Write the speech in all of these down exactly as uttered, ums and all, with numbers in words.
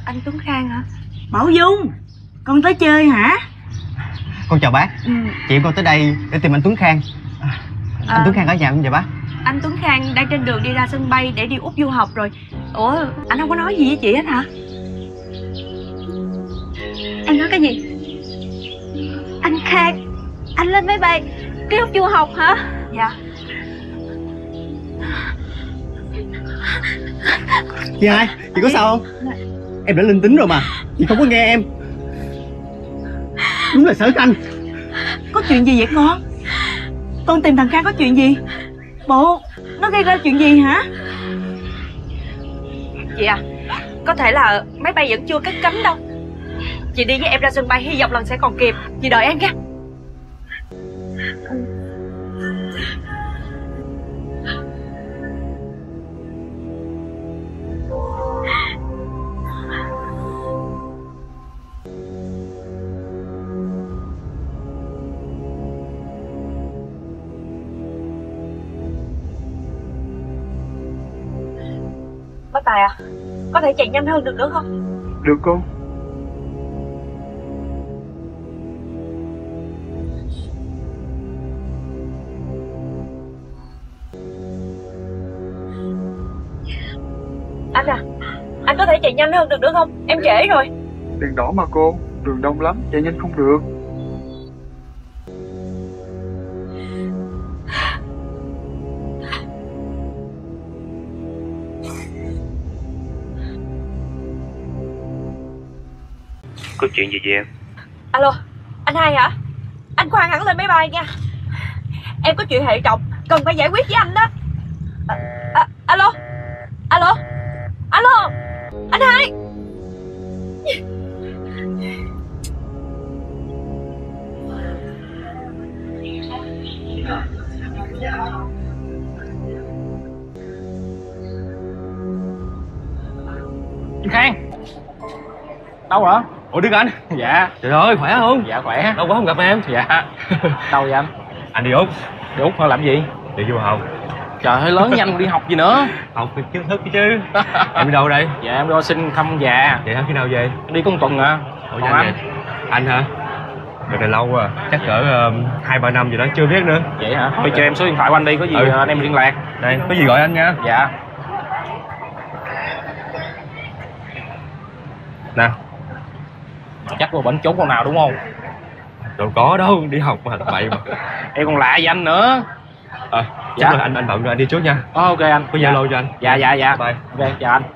Anh Tuấn Khang hả? Bảo Dung, con tới chơi hả? Con chào bác. Ừ. Chị con tới đây để tìm anh Tuấn Khang. à, Anh à, Tuấn Khang ở nhà không vậy bác? Anh Tuấn Khang đang trên đường đi ra sân bay để đi Úc du học rồi. Ủa, anh không có nói gì với chị hết hả? Anh nói cái gì? Anh Khang, anh lên máy bay đi Úc du học hả? Dạ. Chị hai, chị có sao không? Em đã linh tính rồi mà, chị không có nghe em. Đúng là Sở Khanh. Có chuyện gì vậy con? Con tìm thằng Khang có chuyện gì? Bộ nó gây ra chuyện gì hả? Chị à, có thể là máy bay vẫn chưa cất cánh đâu. Chị đi với em ra sân bay, hy vọng lần sẽ còn kịp. Chị đợi em nha. Bác Tài à, có thể chạy nhanh hơn được nữa không? Được cô. Anh à, anh có thể chạy nhanh hơn được nữa không? Em trễ rồi. Đèn đỏ mà cô, đường đông lắm, chạy nhanh không được. Có chuyện gì vậy em? Alo, anh hai hả? Anh khoan hẳn lên máy bay nha. Em có chuyện hệ trọng cần phải giải quyết với anh đó. à, à, Alo, alo, alo, anh hai. Anh Khang đâu hả? Ủa Đức Anh? Dạ. Trời ơi, khỏe không? Dạ khỏe. Lâu quá không gặp em. Dạ. Đâu vậy anh? Anh đi Úc. Đi Úc hay làm gì? Đi du học. Trời ơi, lớn nhanh đi học gì nữa. Học thì kiến thức chứ. Em đi đâu đây? Dạ em đi xin thăm già. Vậy hả? Khi nào về? Đi có một tuần à. Ủa, Còn anh anh? vậy? Anh hả? Được này lâu à, chắc cỡ hai ba năm gì đó chưa biết nữa. Vậy hả? Thôi cho em số điện thoại của anh đi, có gì Ừ. anh em liên lạc. Đây, có gì gọi anh nha. Dạ. Nè. Chắc là bệnh trốn con nào đúng không? Đâu có đâu, đi học mà bậy mà. Em còn lạ với anh nữa. Ờ, Dạ. chắc là anh anh bận rồi, anh đi trước nha. Ờ, ok anh. Có Zalo cho anh. Dạ dạ dạ. Bye. Ok, chào anh.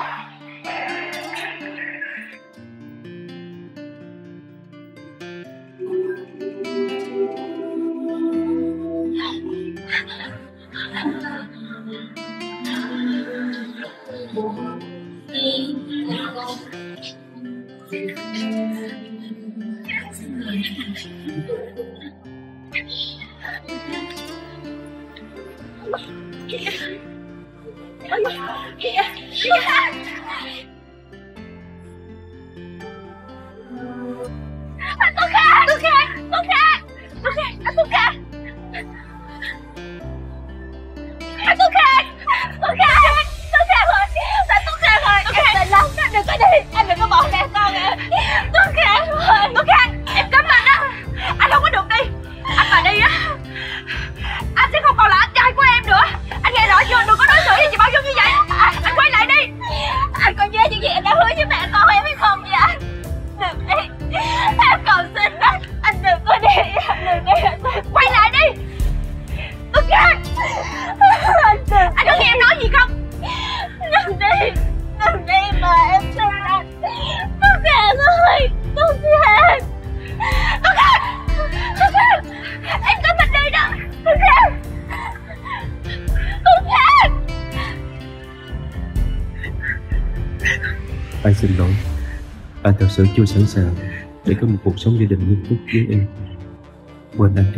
Anh xin lỗi, anh thật sự chưa sẵn sàng để có một cuộc sống gia đình nghiêm túc với em. Quên anh đi.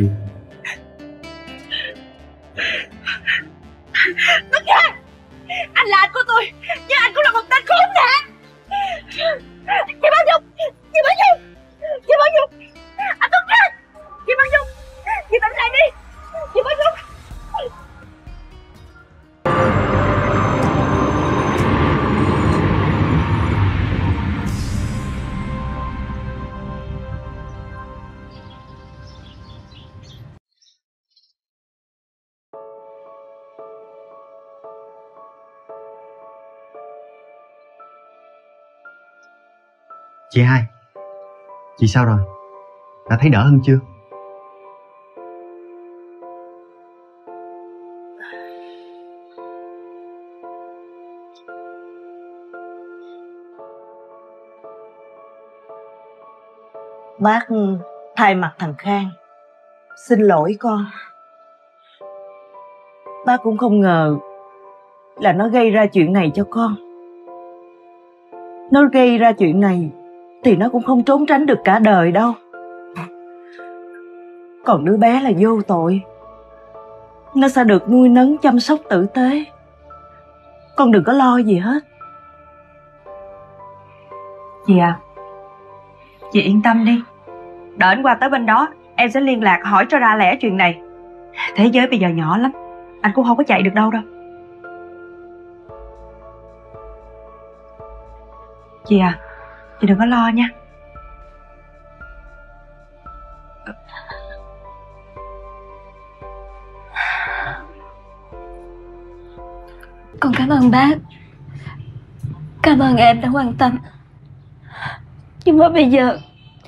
Tuấn Khang, anh là anh của tôi, nhưng anh cũng là một tên khốn nạn. Chị Bảo Dung, chị Bảo Dung, chị Bảo Dung, anh Tuấn Khang, chị Bảo Dung, chị tỉnh lại đi, chị Bảo Dung. Chị hai, chị sao rồi? Đã thấy đỡ hơn chưa? Bác thay mặt thằng Khang xin lỗi con. Bác cũng không ngờ là nó gây ra chuyện này cho con. Nó gây ra chuyện này thì nó cũng không trốn tránh được cả đời đâu. Còn đứa bé là vô tội, nó sẽ được nuôi nấng chăm sóc tử tế. Con đừng có lo gì hết. Chị à, chị yên tâm đi. Đợi anh qua tới bên đó, em sẽ liên lạc hỏi cho ra lẽ chuyện này. Thế giới bây giờ nhỏ lắm, anh cũng không có chạy được đâu đâu. Chị à, chị đừng có lo nha. Con cảm ơn bác. Cảm ơn em đã quan tâm. Nhưng mà bây giờ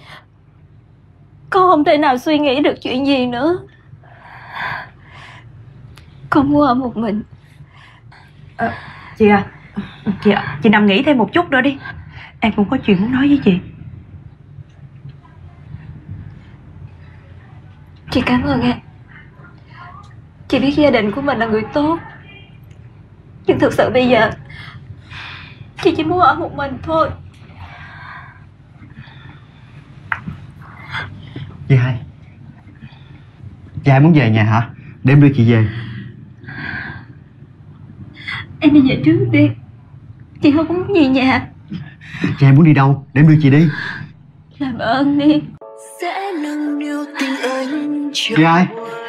con không thể nào suy nghĩ được chuyện gì nữa. Con muốn ở một mình. à, Chị à, chị, à, chị nằm nghỉ thêm một chút nữa đi. Em cũng có chuyện muốn nói với chị. Chị cảm ơn em. Chị biết gia đình của mình là người tốt, nhưng thực sự bây giờ chị chỉ muốn ở một mình thôi. Chị hai, chị hai muốn về nhà hả? Để em đưa chị về. Em đi về trước đi. Chị không muốn về nhà. Chị hai muốn đi đâu? Để em đưa chị đi. Làm ơn đi. Sẽ nâng niu tình anh. Chị hai,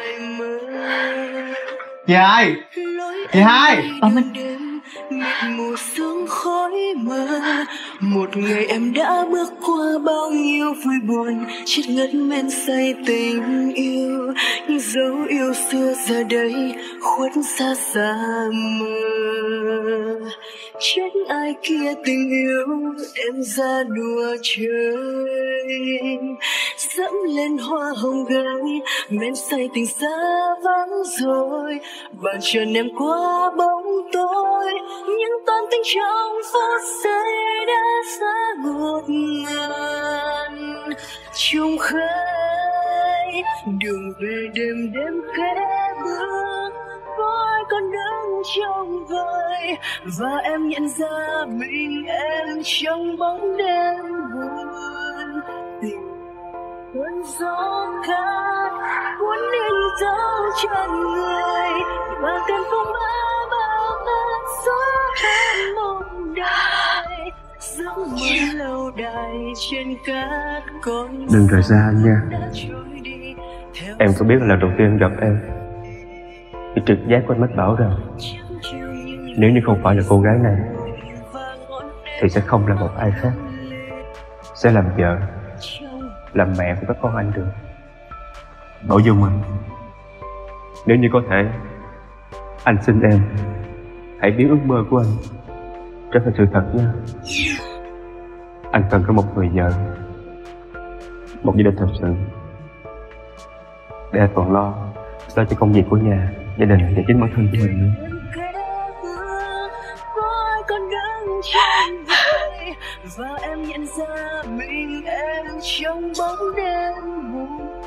chị hai, chị hai. Bảo Minh. Mù sương khói mờ, một ngày em đã bước qua bao nhiêu vui buồn, chết ngất men say tình yêu, những dấu yêu xưa giờ đây khuất xa xa mờ. Trách ai kia tình yêu em ra đùa chơi, dẫm lên hoa hồng gái men say tình xa vắng rồi, bàn chân em qua bóng tối, những toan tính trong phút giây đã xa ngột ngàn. Trông khơi đường về đêm đêm khẽ bước, có ai còn đứng trong vời, và em nhận ra mình em trong bóng đêm buồn. Tình cơn gió cát cuốn đi dấu chân người, và cơn phong ba bao ngàn gió tan mộng đời, giấc mơ lâu đài trên cát còn. Đừng rời xa anh nha. Em có biết là lần đầu tiên gặp em, cái trực giác của anh mách bảo rằng nếu như không phải là cô gái này thì sẽ không là một ai khác, sẽ làm vợ, làm mẹ của các con anh được. Bảo Dung à, nếu như có thể, anh xin em hãy biến ước mơ của anh trở thành sự thật nha. Anh cần có một người vợ, một gia đình thật sự, để anh còn lo lo cho công việc của nhà, gia đình và chính bản thân của mình nữa. Và em nhận ra mình em trong bóng đêm buồn,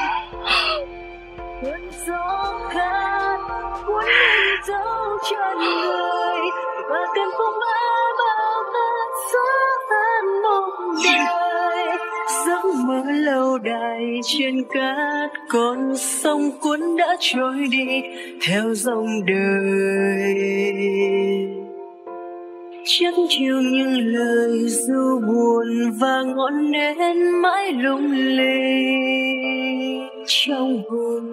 cơn gió cát cuốn đi dấu chân người, và cơn phong ba bao ngàn gió tan mộng đời, giấc mơ lâu đài trên cát con sông cuốn đã trôi đi theo dòng đời. Chắc chiều những lời ru buồn và ngọn nến mãi lung linh trong hồn.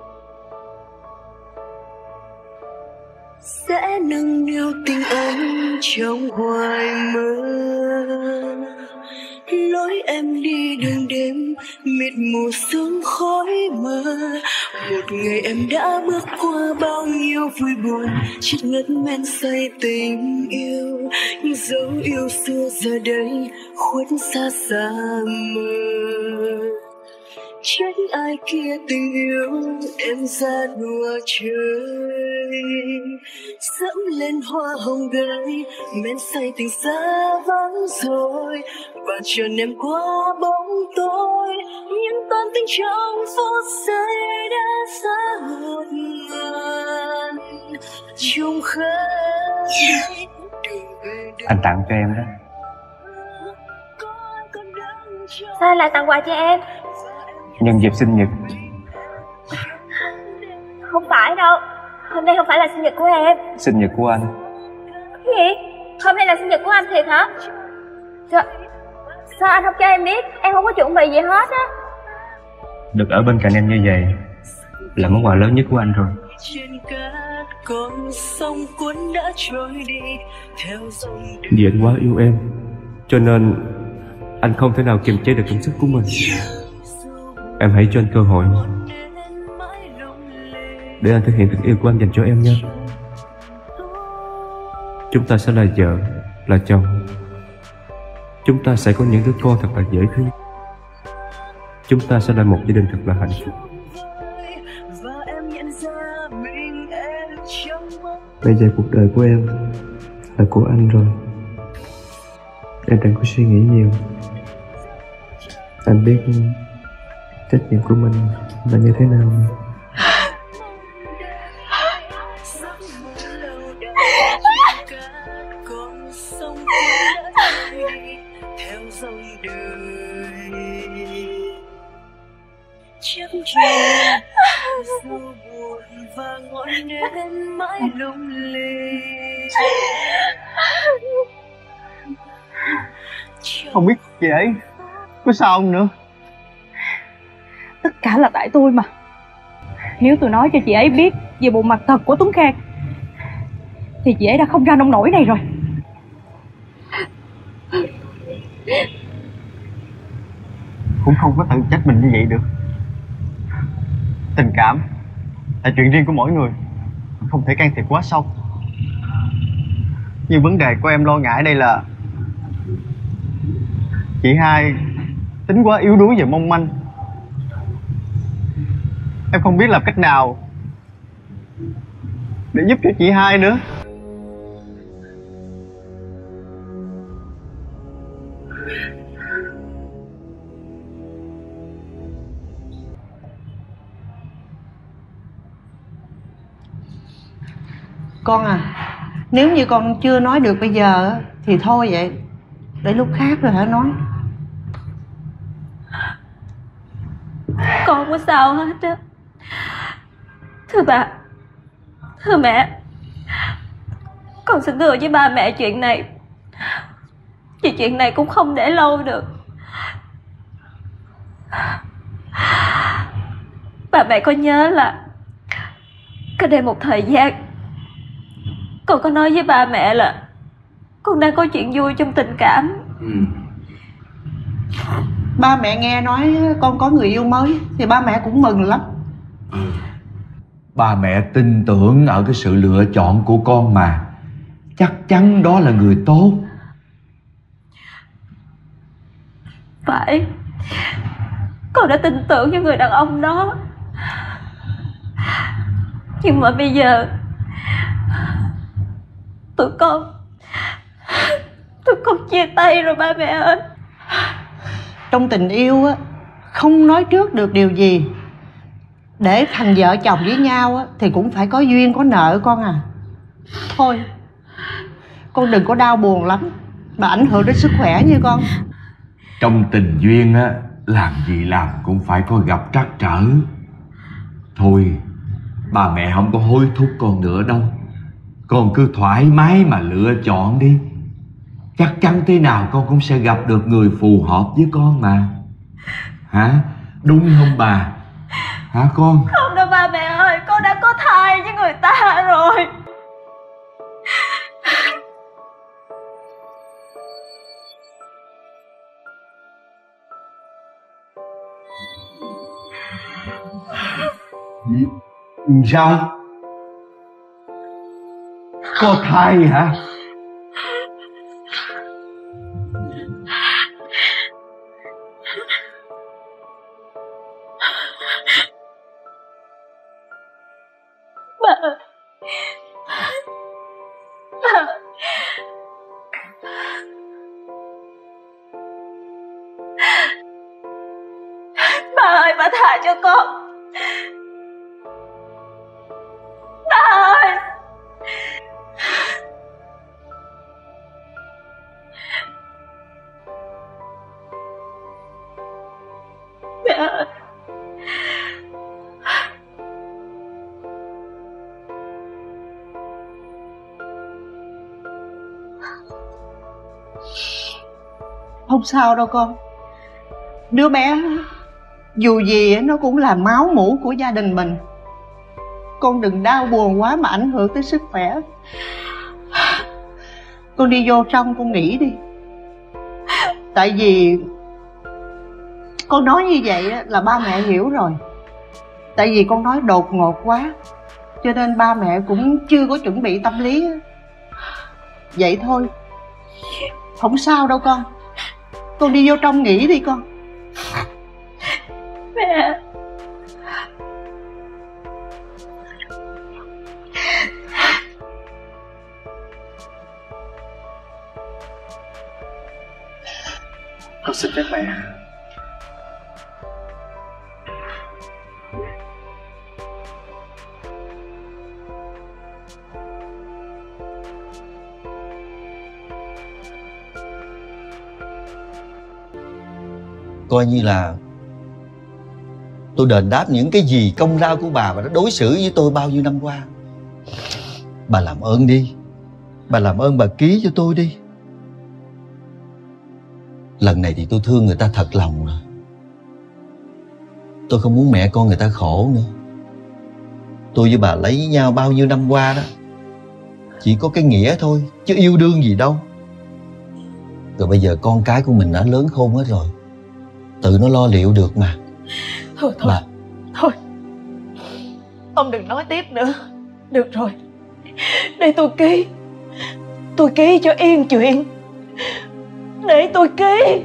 Sẽ nâng niu tình anh trong hoài mơ. Lối em đi đường đêm mịt mù sương khói mờ. Một ngày em đã bước qua bao nhiêu vui buồn, chết ngất men say tình yêu. Nhưng dấu yêu xưa giờ đây khuất xa xa mờ. Trách ai kia tình yêu em ra đùa chơi, dẫm lên hoa hồng gái men say tình xa vắng rồi. Và trần em qua bóng tối, những toan tình trong phút giây đã xa một ngàn trùng khơi. Anh tặng cho em đó. Sao lại tặng quà cho em? Nhân dịp sinh nhật. Không phải đâu, hôm nay không phải là sinh nhật của em. Sinh nhật của anh. Cái gì? Hôm nay là sinh nhật của anh thiệt hả? Sao, sao anh không cho em biết? Em không có chuẩn bị gì hết á. Được ở bên cạnh em như vậy là món quà lớn nhất của anh rồi. Vì anh quá yêu em, cho nên anh không thể nào kiềm chế được cảm xúc của mình. Em hãy cho anh cơ hội để anh thể hiện tình yêu của anh dành cho em nhé. Chúng ta sẽ là vợ, là chồng. Chúng ta sẽ có những đứa con thật là dễ thương. Chúng ta sẽ là một gia đình thật là hạnh phúc. Bây giờ cuộc đời của em là của anh rồi. Em đừng có suy nghĩ nhiều. Anh biết trách nhiệm của mình là như thế nào mà. Không biết chị ấy có sao không nữa. Tất cả là tại tôi mà. Nếu tôi nói cho chị ấy biết về bộ mặt thật của Tuấn Khang thì chị ấy đã không ra nông nổi này rồi. Cũng không có tự trách mình như vậy được. Tình cảm là chuyện riêng của mỗi người, không thể can thiệp quá sâu. Nhưng vấn đề của em lo ngại đây là chị hai tính quá yếu đuối và mong manh. Em không biết làm cách nào để giúp cho chị hai nữa. Con à, nếu như con chưa nói được bây giờ thì thôi vậy, để lúc khác rồi hãy nói. Con không có sao hết á. Thưa bà, thưa mẹ, con xin thưa với ba mẹ chuyện này, vì chuyện này cũng không để lâu được. Bà mẹ có nhớ là cách đây một thời gian con có nói với ba mẹ là con đang có chuyện vui trong tình cảm. Ừ. Ba mẹ nghe nói con có người yêu mới thì ba mẹ cũng mừng lắm. Ừ. Ba mẹ tin tưởng ở cái sự lựa chọn của con mà. Chắc chắn đó là người tốt. Phải, con đã tin tưởng với người đàn ông đó. Nhưng mà bây giờ tụi con Tụi con chia tay rồi ba mẹ ơi. Trong tình yêu á, không nói trước được điều gì. Để thành vợ chồng với nhau á, thì cũng phải có duyên có nợ con à. Thôi, con đừng có đau buồn lắm mà ảnh hưởng đến sức khỏe nha con. Trong tình duyên á, làm gì làm cũng phải có gặp trắc trở. Thôi, ba mẹ không có hối thúc con nữa đâu. Con cứ thoải mái mà lựa chọn đi. Chắc chắn thế nào con cũng sẽ gặp được người phù hợp với con mà. Hả? Đúng không bà? Hả con? Không đâu ba mẹ ơi, con đã có thai với người ta rồi. Sao? Có thai hả? Bà ơi, bà, bà ơi, bà tha cho con. Bà ơi. Mẹ ơi. Không sao đâu con. Đứa bé dù gì nó cũng là máu mủ của gia đình mình. Con đừng đau buồn quá mà ảnh hưởng tới sức khỏe. Con đi vô trong con nghỉ đi. Tại vì con nói như vậy là ba mẹ hiểu rồi. Tại vì con nói đột ngột quá, cho nên ba mẹ cũng chưa có chuẩn bị tâm lý. Vậy thôi, không sao đâu con. Con đi vô trong nghỉ đi con. Mẹ. Con xin phép mẹ. Coi như là tôi đền đáp những cái gì công lao của bà và đã đối xử với tôi bao nhiêu năm qua. Bà làm ơn đi. Bà làm ơn bà ký cho tôi đi. Lần này thì tôi thương người ta thật lòng rồi. Tôi không muốn mẹ con người ta khổ nữa. Tôi với bà lấy nhau bao nhiêu năm qua đó, chỉ có cái nghĩa thôi, chứ yêu đương gì đâu. Rồi bây giờ con cái của mình đã lớn khôn hết rồi, tự nó lo liệu được mà. Thôi thôi bà... Thôi ông đừng nói tiếp nữa. Được rồi, để tôi ký. Tôi ký cho yên chuyện. Để tôi ký.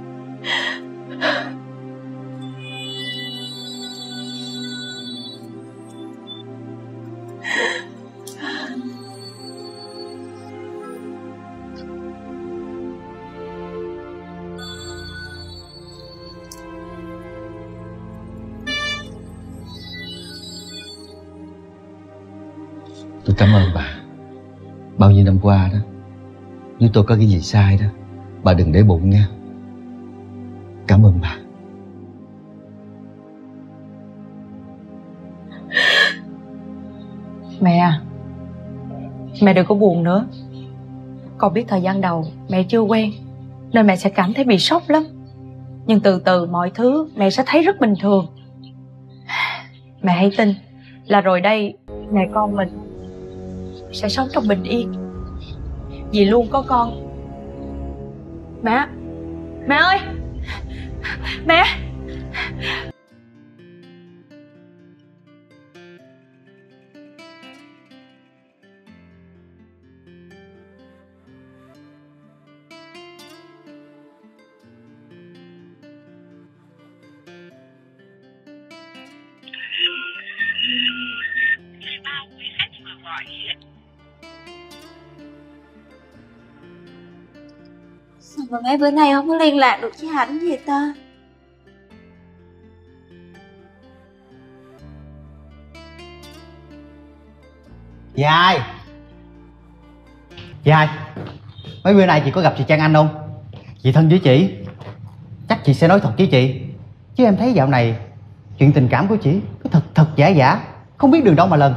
Tôi cảm ơn bà. Bao nhiêu năm qua đó, nếu tôi có cái gì sai đó, bà đừng để bụng nha. Cảm ơn bà. Mẹ à, mẹ đừng có buồn nữa. Con biết thời gian đầu mẹ chưa quen nên mẹ sẽ cảm thấy bị sốc lắm. Nhưng từ từ mọi thứ mẹ sẽ thấy rất bình thường. Mẹ hãy tin là rồi đây mẹ con mình sẽ sống trong bình yên, vì luôn có con. Mẹ, mẹ ơi, mẹ. Sao mà mấy bữa nay không có liên lạc được với Hạnh vậy ta? Chị hai. Chị hai, mấy bữa nay chị có gặp chị Trang Anh không? Chị thân với chị, chắc chị sẽ nói thật với chị. Chứ em thấy dạo này chuyện tình cảm của chị cứ thật thật giả giả, không biết đường đâu mà lần.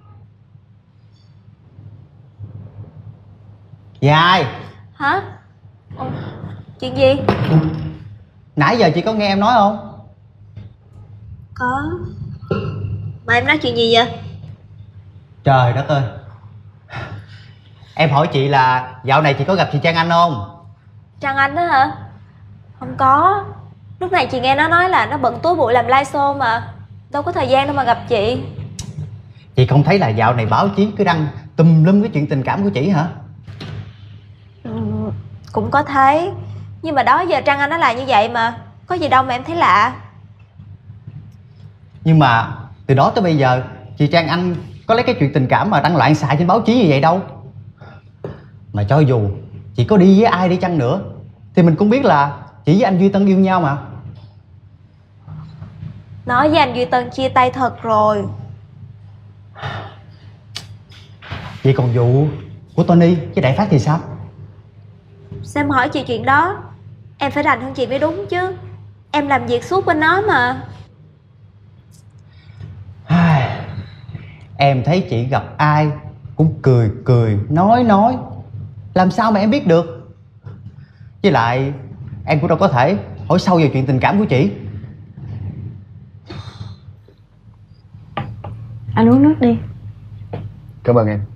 Chị hai. Hả? Ồ, chuyện gì? Nãy giờ chị có nghe em nói không? Có. Mà em nói chuyện gì vậy? Trời đất ơi, em hỏi chị là dạo này chị có gặp chị Trang Anh không? Trang Anh đó hả? Không có. Lúc này chị nghe nó nói là nó bận túi bụi làm live show mà. đâu có thời gian đâu mà gặp chị. Chị không thấy là dạo này báo chí cứ đăng tùm lum cái chuyện tình cảm của chị hả? Ừ, cũng có thấy. Nhưng mà đó giờ Trăng Anh nó là như vậy mà. Có gì đâu mà em thấy lạ. Nhưng mà từ đó tới bây giờ chị Trang Anh có lấy cái chuyện tình cảm mà đăng loạn xạ trên báo chí như vậy đâu. Mà cho dù chị có đi với ai đi chăng nữa thì mình cũng biết là chị với anh Duy Tân yêu nhau mà. Nói với anh Duy Tân chia tay thật rồi. Vậy còn vụ của Tony với Đại Phát thì sao? Sao em hỏi chị chuyện đó? Em phải rành hơn chị mới đúng chứ. Em làm việc suốt bên nó mà. Em thấy chị gặp ai cũng cười cười nói nói, làm sao mà em biết được? Với lại em cũng đâu có thể hỏi sâu về chuyện tình cảm của chị. Anh uống nước đi. Cảm ơn em.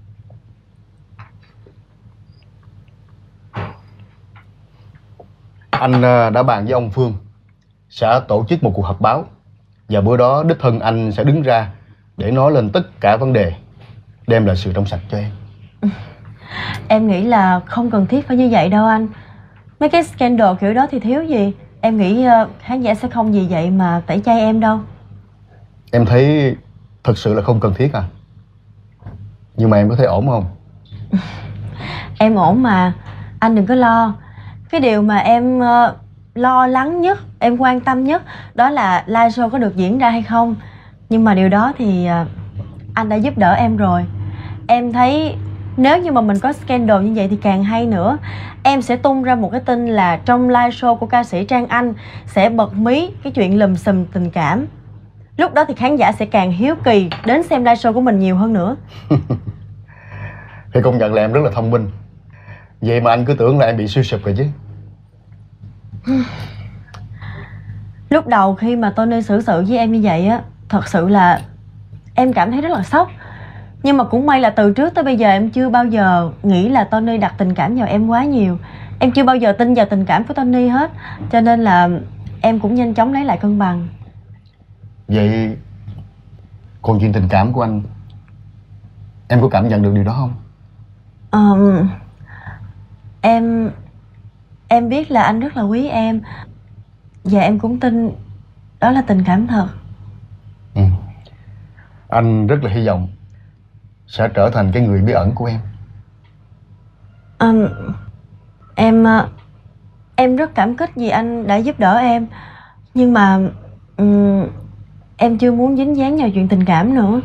Anh đã bàn với ông Phương sẽ tổ chức một cuộc họp báo, và bữa đó đích thân anh sẽ đứng ra để nói lên tất cả vấn đề, đem lại sự trong sạch cho em. Em nghĩ là không cần thiết phải như vậy đâu anh. Mấy cái scandal kiểu đó thì thiếu gì. Em nghĩ uh, khán giả sẽ không vì vậy mà tẩy chay em đâu. Em thấy thật sự là không cần thiết à? Nhưng mà em có thấy ổn không? Em ổn mà. Anh đừng có lo. Cái điều mà em uh, lo lắng nhất, em quan tâm nhất đó là live show có được diễn ra hay không. Nhưng mà điều đó thì uh, anh đã giúp đỡ em rồi. Em thấy nếu như mà mình có scandal như vậy thì càng hay nữa. Em sẽ tung ra một cái tin là trong live show của ca sĩ Trang Anh sẽ bật mí cái chuyện lùm xùm tình cảm. Lúc đó thì khán giả sẽ càng hiếu kỳ đến xem live show của mình nhiều hơn nữa. Thì công nhận là em rất là thông minh. Vậy mà anh cứ tưởng là em bị suy sụp rồi chứ. Lúc đầu khi mà Tony xử sự với em như vậy á, thật sự là em cảm thấy rất là sốc. Nhưng mà cũng may là từ trước tới bây giờ em chưa bao giờ nghĩ là Tony đặt tình cảm vào em quá nhiều. Em chưa bao giờ tin vào tình cảm của Tony hết. Cho nên là em cũng nhanh chóng lấy lại cân bằng. Vậy còn chuyện tình cảm của anh, em có cảm nhận được điều đó không? um, Em Em biết là anh rất là quý em. Và em cũng tin đó là tình cảm thật. Ừ. Anh rất là hy vọng sẽ trở thành cái người bí ẩn của em. um, Em Em rất cảm kích vì anh đã giúp đỡ em. Nhưng mà um, em chưa muốn dính dáng vào chuyện tình cảm nữa.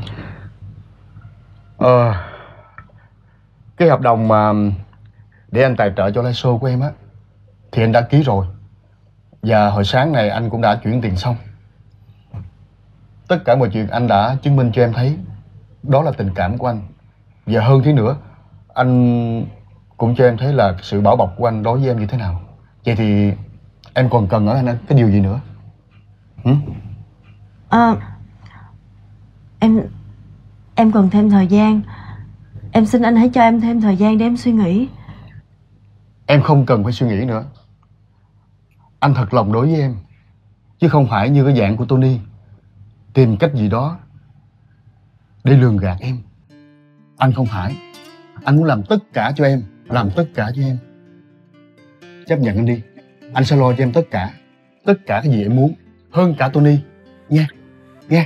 Ờ, cái hợp đồng mà để anh tài trợ cho live show của em á thì anh đã ký rồi. Và hồi sáng này anh cũng đã chuyển tiền xong. Tất cả mọi chuyện anh đã chứng minh cho em thấy đó là tình cảm của anh. Và hơn thế nữa, anh cũng cho em thấy là sự bảo bọc của anh đối với em như thế nào. Vậy thì em còn cần ở anh cái điều gì nữa? Hử? À, em Em cần thêm thời gian. Em xin anh hãy cho em thêm thời gian để em suy nghĩ. Em không cần phải suy nghĩ nữa. Anh thật lòng đối với em, chứ không phải như cái dạng của Tony tìm cách gì đó để lường gạt em. Anh không phải. Anh muốn làm tất cả cho em, làm tất cả cho em. Chấp nhận anh đi. Anh sẽ lo cho em tất cả. Tất cả cái gì em muốn, hơn cả Tony. Nha, nha.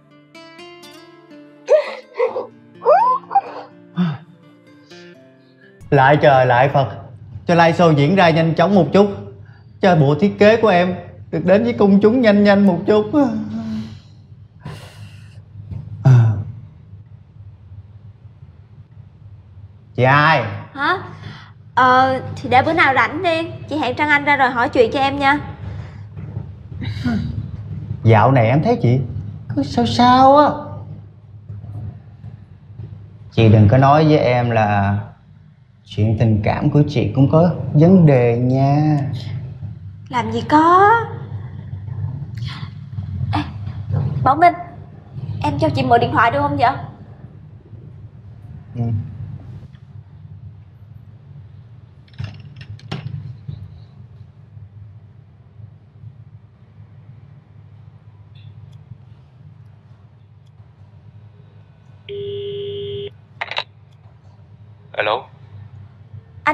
Lại trời lại Phật, cho live show diễn ra nhanh chóng một chút, cho bộ thiết kế của em được đến với công chúng nhanh nhanh một chút. Chị hai. Hả? Ờ thì để bữa nào rảnh đi, chị hẹn Trăng Anh ra rồi hỏi chuyện cho em nha. Dạo này em thấy chị cứ sao sao á. Chị đừng có nói với em là chuyện tình cảm của chị cũng có vấn đề nha. Làm gì có. Ê, Bảo Minh, em cho chị mượn điện thoại được không vậy? Ừ.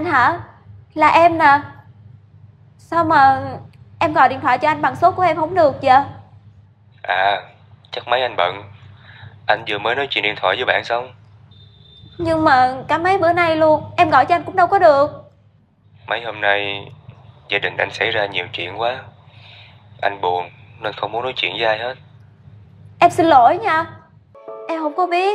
Anh hả? Là em nè. Sao mà em gọi điện thoại cho anh bằng số của em không được vậy? À, chắc máy anh bận. Anh vừa mới nói chuyện điện thoại với bạn xong. Nhưng mà cả mấy bữa nay luôn em gọi cho anh cũng đâu có được. Mấy hôm nay gia đình anh xảy ra nhiều chuyện quá. Anh buồn nên không muốn nói chuyện với ai hết. Em xin lỗi nha. Em không có biết.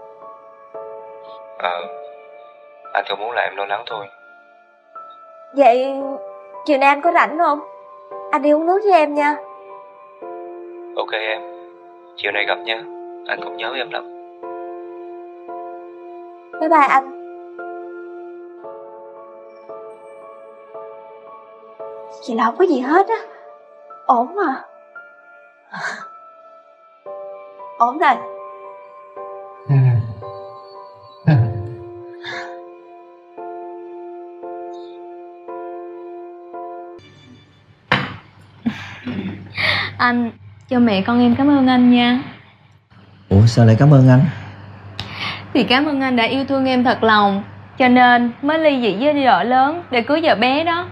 Ờ, anh không muốn làm em lo lắng thôi. Vậy chiều nay anh có rảnh không? Anh đi uống nước với em nha. Ok em, chiều nay gặp nha. Anh cũng nhớ em lắm. Bye bye anh. Chị là không có gì hết á. Ổn mà. Ổn rồi. Anh, cho mẹ con em cảm ơn anh nha. Ủa sao lại cảm ơn anh? Thì cảm ơn anh đã yêu thương em thật lòng, cho nên mới ly dị với vợ lớn để cưới vợ bé đó.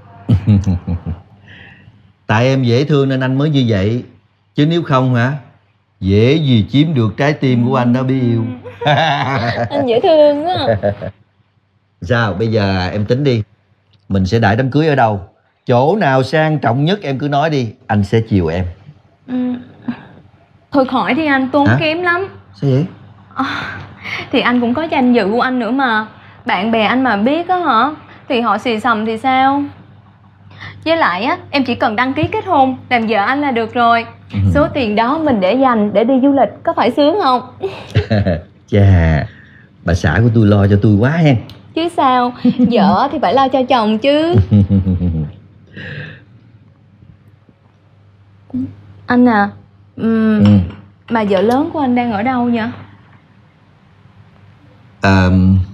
Tại em dễ thương nên anh mới như vậy. Chứ nếu không hả, dễ gì chiếm được trái tim của anh đó biết yêu. Anh dễ thương á. Sao bây giờ em tính đi, mình sẽ đãi đám cưới ở đâu? Chỗ nào sang trọng nhất em cứ nói đi, anh sẽ chiều em. Ừ. Thôi khỏi đi anh, tốn Hả? kém lắm. Sao vậy? À, thì anh cũng có danh dự của anh nữa mà. Bạn bè anh mà biết á hả, thì họ xì xầm thì sao? Với lại á, em chỉ cần đăng ký kết hôn làm vợ anh là được rồi. Ừ. Số tiền đó mình để dành để đi du lịch, có phải sướng không? Chà, bà xã của tôi lo cho tôi quá hen. Chứ sao, vợ thì phải lo cho chồng chứ. Anh à, um, ừ. mà vợ lớn của anh đang ở đâu nhỉ? À,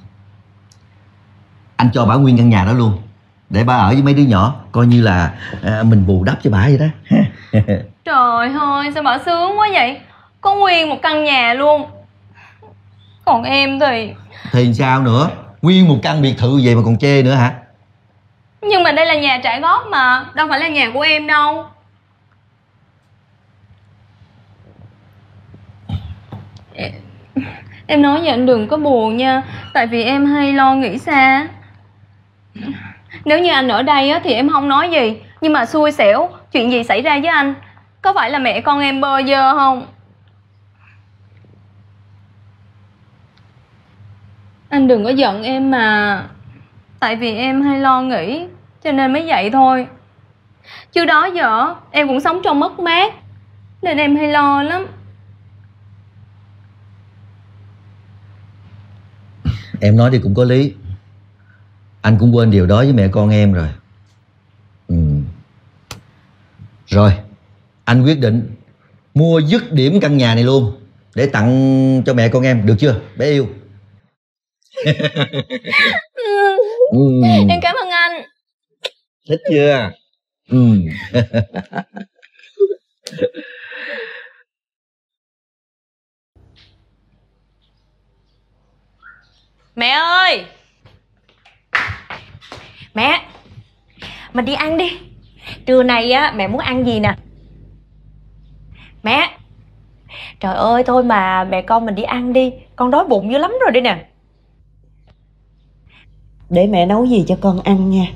anh cho bà nguyên căn nhà đó luôn, để bà ở với mấy đứa nhỏ, coi như là à, mình bù đắp cho bà vậy đó. Trời ơi, sao bà sướng quá vậy? Có nguyên một căn nhà luôn. Còn em thì... Thì sao nữa, nguyên một căn biệt thự vậy mà còn chê nữa hả? Nhưng mà đây là nhà trả góp mà, đâu phải là nhà của em đâu. Em nói vậy anh đừng có buồn nha. Tại vì em hay lo nghĩ xa. Nếu như anh ở đây á, thì em không nói gì. Nhưng mà xui xẻo, chuyện gì xảy ra với anh, có phải là mẹ con em bơ vơ không? Anh đừng có giận em mà. Tại vì em hay lo nghĩ, cho nên mới vậy thôi. Chứ đó giờ em cũng sống trong mất mát, nên em hay lo lắm. Em nói thì cũng có lý. Anh cũng quên điều đó với mẹ con em rồi. ừ. Rồi, anh quyết định mua dứt điểm căn nhà này luôn, để tặng cho mẹ con em, được chưa bé yêu? ừ. Em cảm ơn anh. Thích chưa? ừ. Mẹ ơi! Mẹ! Mình đi ăn đi. Trưa nay á, mẹ muốn ăn gì nè? Mẹ! Trời ơi, thôi mà mẹ con mình đi ăn đi. Con đói bụng dữ lắm rồi đây nè. Để mẹ nấu gì cho con ăn nha.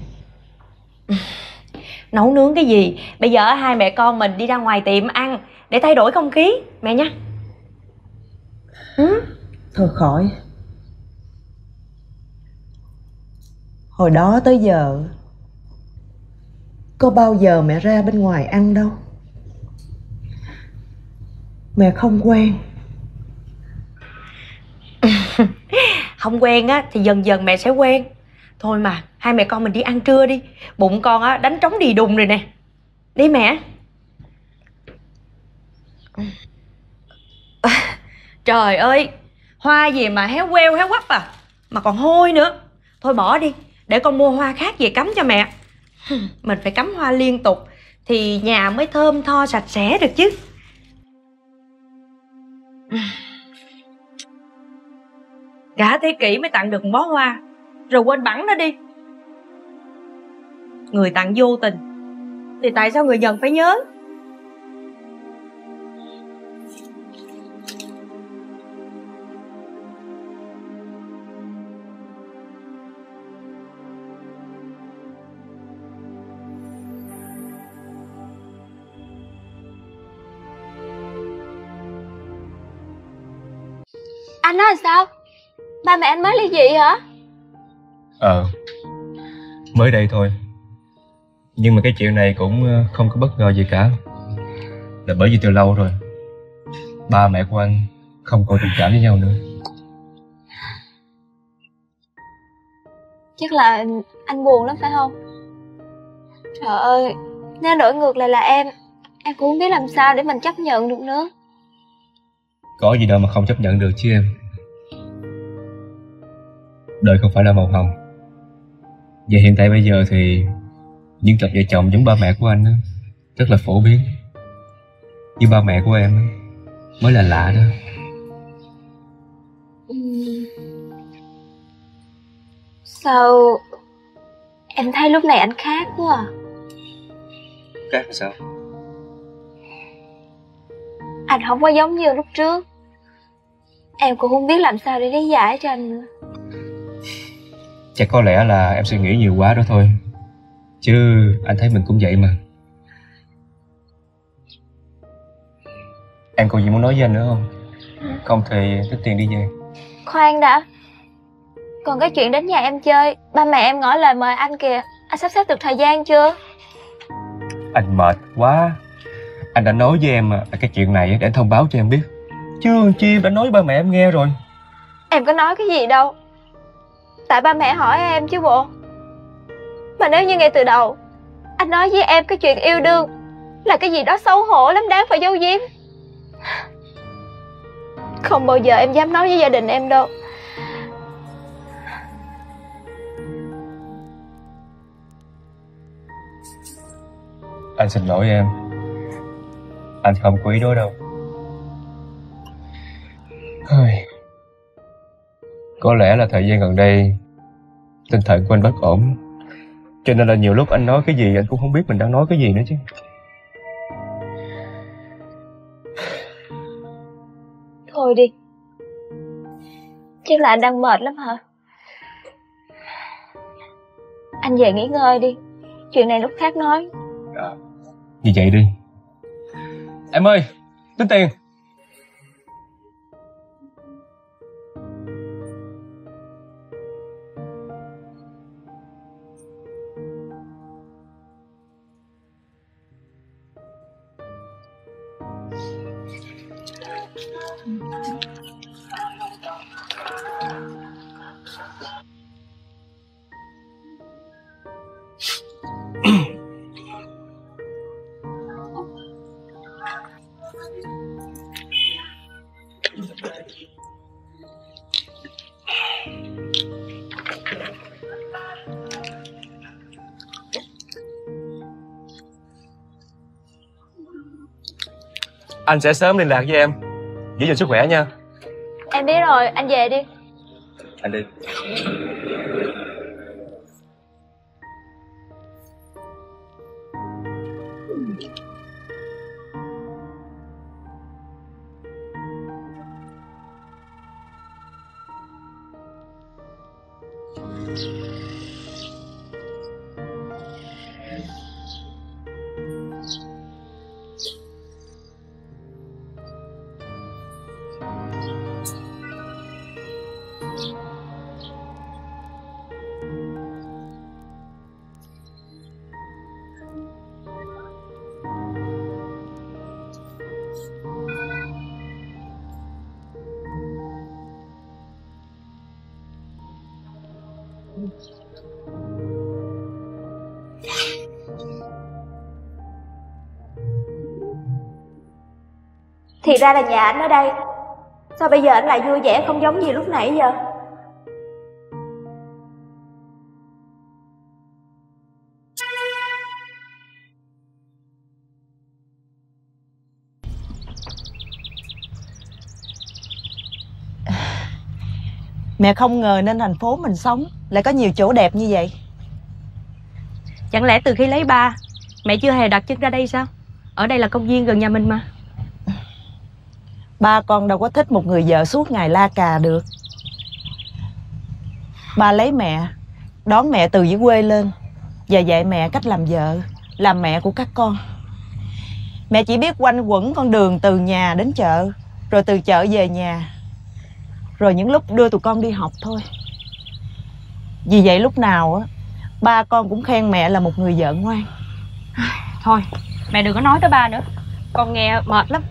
Nấu nướng cái gì? Bây giờ hai mẹ con mình đi ra ngoài tiệm ăn để thay đổi không khí, mẹ nha. Ừ? Thôi khỏi. Hồi đó tới giờ có bao giờ mẹ ra bên ngoài ăn đâu. Mẹ không quen. Không quen á thì dần dần mẹ sẽ quen. Thôi mà hai mẹ con mình đi ăn trưa đi. Bụng con á đánh trống đì đùng rồi nè. Đi mẹ. À, trời ơi, hoa gì mà héo queo héo quắp à, mà còn hôi nữa. Thôi bỏ đi, để con mua hoa khác về cắm cho mẹ. Mình phải cắm hoa liên tục thì nhà mới thơm tho sạch sẽ được chứ. Cả thế kỷ mới tặng được một bó hoa, rồi quên bẵng nó đi. người tặng vô tình, thì tại sao người nhận phải nhớ? Anh nói là sao? Ba mẹ anh mới ly dị hả? Ờ, mới đây thôi. Nhưng mà cái chuyện này cũng không có bất ngờ gì cả. Là bởi vì từ lâu rồi ba mẹ của anh không còn tình cảm với nhau nữa. Chắc là anh buồn lắm phải không? Trời ơi, nếu đổi ngược lại là em, em cũng không biết làm sao để mình chấp nhận được nữa. Có gì đâu mà không chấp nhận được chứ em. Đời không phải là màu hồng. Và hiện tại bây giờ thì những cặp vợ chồng giống ba mẹ của anh đó, rất là phổ biến. Như ba mẹ của em đó, mới là lạ đó. Uhm. Sao em thấy lúc này anh khác quá à? Khác sao? Anh không có giống như lúc trước. Em cũng không biết làm sao để lý giải cho anh nữa. Chắc có lẽ là em suy nghĩ nhiều quá đó thôi. Chứ anh thấy mình cũng vậy mà. Em còn gì muốn nói với anh nữa không? Ừ. Không thì Tích Tiền đi về. Khoan đã. Còn cái chuyện đến nhà em chơi, ba mẹ em ngỏ lời mời anh kìa. Anh sắp xếp được thời gian chưa? Anh mệt quá. Anh đã nói với em cái chuyện này để thông báo cho em biết. Chứ chi đã nói với ba mẹ em nghe rồi. Em có nói cái gì đâu. Tại ba mẹ hỏi em chứ bộ. Mà nếu như ngay từ đầu anh nói với em cái chuyện yêu đương là cái gì đó xấu hổ lắm, đáng phải giấu giếm, không bao giờ em dám nói với gia đình em đâu. Anh xin lỗi em. Anh không có ý đó đâu. Có lẽ là thời gian gần đây tinh thần của anh bất ổn, cho nên là nhiều lúc anh nói cái gì anh cũng không biết mình đang nói cái gì nữa chứ. Thôi đi. Chắc là anh đang mệt lắm hả? Anh về nghỉ ngơi đi. Chuyện này lúc khác nói. À, như vậy đi. Em ơi, Tích Tiền. Anh sẽ sớm liên lạc với em. Giữ gìn sức khỏe nha. Em biết rồi, anh về đi. Anh đi. Thì ra là nhà anh ở đây. Sao bây giờ anh lại vui vẻ không giống gì lúc nãy giờ? Mẹ không ngờ nên thành phố mình sống lại có nhiều chỗ đẹp như vậy. Chẳng lẽ từ khi lấy ba, mẹ chưa hề đặt chân ra đây sao? Ở đây là công viên gần nhà mình mà. Ba con đâu có thích một người vợ suốt ngày la cà được. Ba lấy mẹ, đón mẹ từ dưới quê lên và dạy mẹ cách làm vợ, làm mẹ của các con. Mẹ chỉ biết quanh quẩn con đường từ nhà đến chợ, rồi từ chợ về nhà, rồi những lúc đưa tụi con đi học thôi. Vì vậy lúc nào á, ba con cũng khen mẹ là một người vợ ngoan. Thôi, mẹ đừng có nói tới ba nữa, con nghe mệt lắm.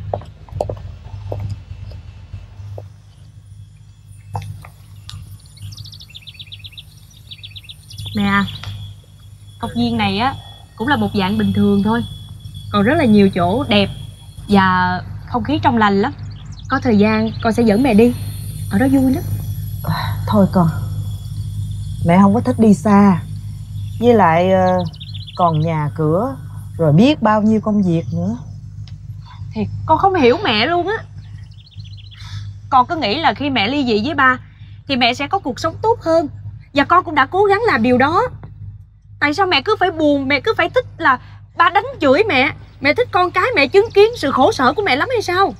Mẹ à, công viên này á cũng là một dạng bình thường thôi, còn rất là nhiều chỗ đẹp và không khí trong lành lắm. Có thời gian con sẽ dẫn mẹ đi, ở đó vui lắm. À, thôi con, mẹ không có thích đi xa. Với lại uh, còn nhà cửa, rồi biết bao nhiêu công việc nữa. Thì con không hiểu mẹ luôn á. Con cứ nghĩ là khi mẹ ly dị với ba thì mẹ sẽ có cuộc sống tốt hơn, và con cũng đã cố gắng làm điều đó. Tại sao mẹ cứ phải buồn, mẹ cứ phải thích là ba đánh chửi mẹ? Mẹ thích con cái mẹ chứng kiến sự khổ sở của mẹ lắm hay sao?